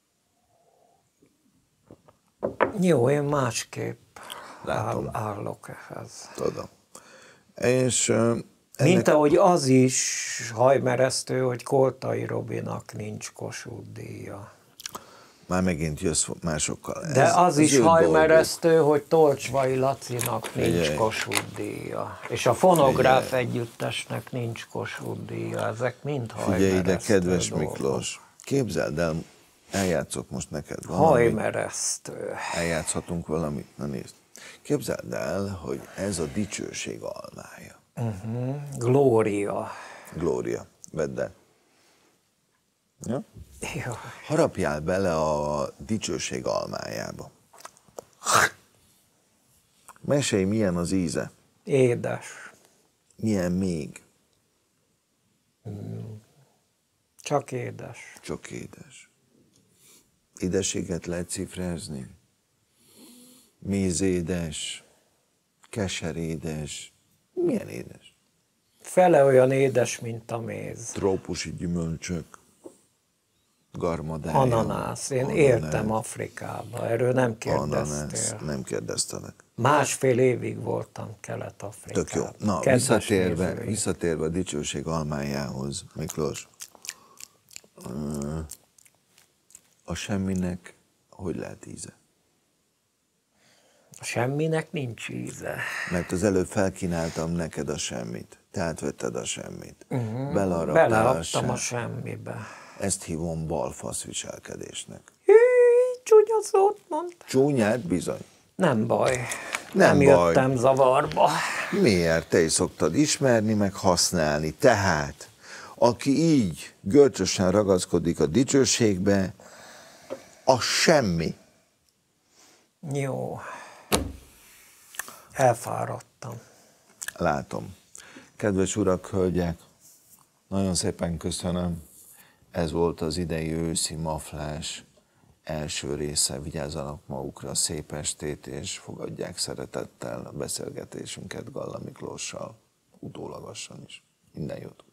Speaker 2: Jó, én másképp állok ehhez.
Speaker 1: Tudom. És
Speaker 2: mint ahogy az is hajmeresztő, hogy Koltai Robinak nincs Kossuth-díja.
Speaker 1: Már megint jössz másokkal.
Speaker 2: De az is hajmeresztő, hogy Tolcsvai Lacinak nincs Kossuth-díja. És a Fonográf együttesnek nincs Kossuth-díja. Ezek mind hajmeresztő.
Speaker 1: Figyelj ide, kedves dolgok. Miklós, képzeld el, eljátszok most neked valamit.
Speaker 2: Hajmeresztő.
Speaker 1: Eljátszhatunk valamit, na nézd. Képzeld el, hogy ez a dicsőség almája.
Speaker 2: Glória.
Speaker 1: Glória, vedd el. Ja?
Speaker 2: Jó.
Speaker 1: Harapjál bele a dicsőség almájába. Mesélj, milyen az íze?
Speaker 2: Édes.
Speaker 1: Milyen még?
Speaker 2: Csak édes.
Speaker 1: Csak édes. Édességet lehet cifrázni? Mézédes, keserédes. Milyen édes?
Speaker 2: Fele olyan édes, mint a méz.
Speaker 1: Trópusi gyümölcsök, garmadája.
Speaker 2: Ananász. Én éltem Afrikába, erről nem kérdeztél.
Speaker 1: Ananász, nem kérdeztelek.
Speaker 2: 1,5 évig voltam Kelet-Afrikában.
Speaker 1: Tök jó. Na, visszatérve a dicsőség almájához, Miklós. A semminek hogy lehet íze?
Speaker 2: semminek nincs íze.
Speaker 1: Mert az előbb felkínáltam neked a semmit. Te átvetted a semmit.
Speaker 2: Beleadtam a semmibe.
Speaker 1: Ezt hívom balfasz viselkedésnek.
Speaker 2: Hű, csúnya szót mondtál.
Speaker 1: Csúnyát bizony.
Speaker 2: Nem baj.
Speaker 1: Nem baj.
Speaker 2: Jöttem zavarba.
Speaker 1: Miért? Te is szoktad ismerni, meg használni. Tehát, aki így görcsösen ragaszkodik a dicsőségbe, az semmi.
Speaker 2: Jó. Elfáradtam.
Speaker 1: Látom. Kedves urak, hölgyek, nagyon szépen köszönöm. Ez volt az idei őszi maflás első része. Vigyázzanak magukra, szép estét, és fogadják szeretettel a beszélgetésünket Galla Miklóssal, utólagosan is. Minden jót!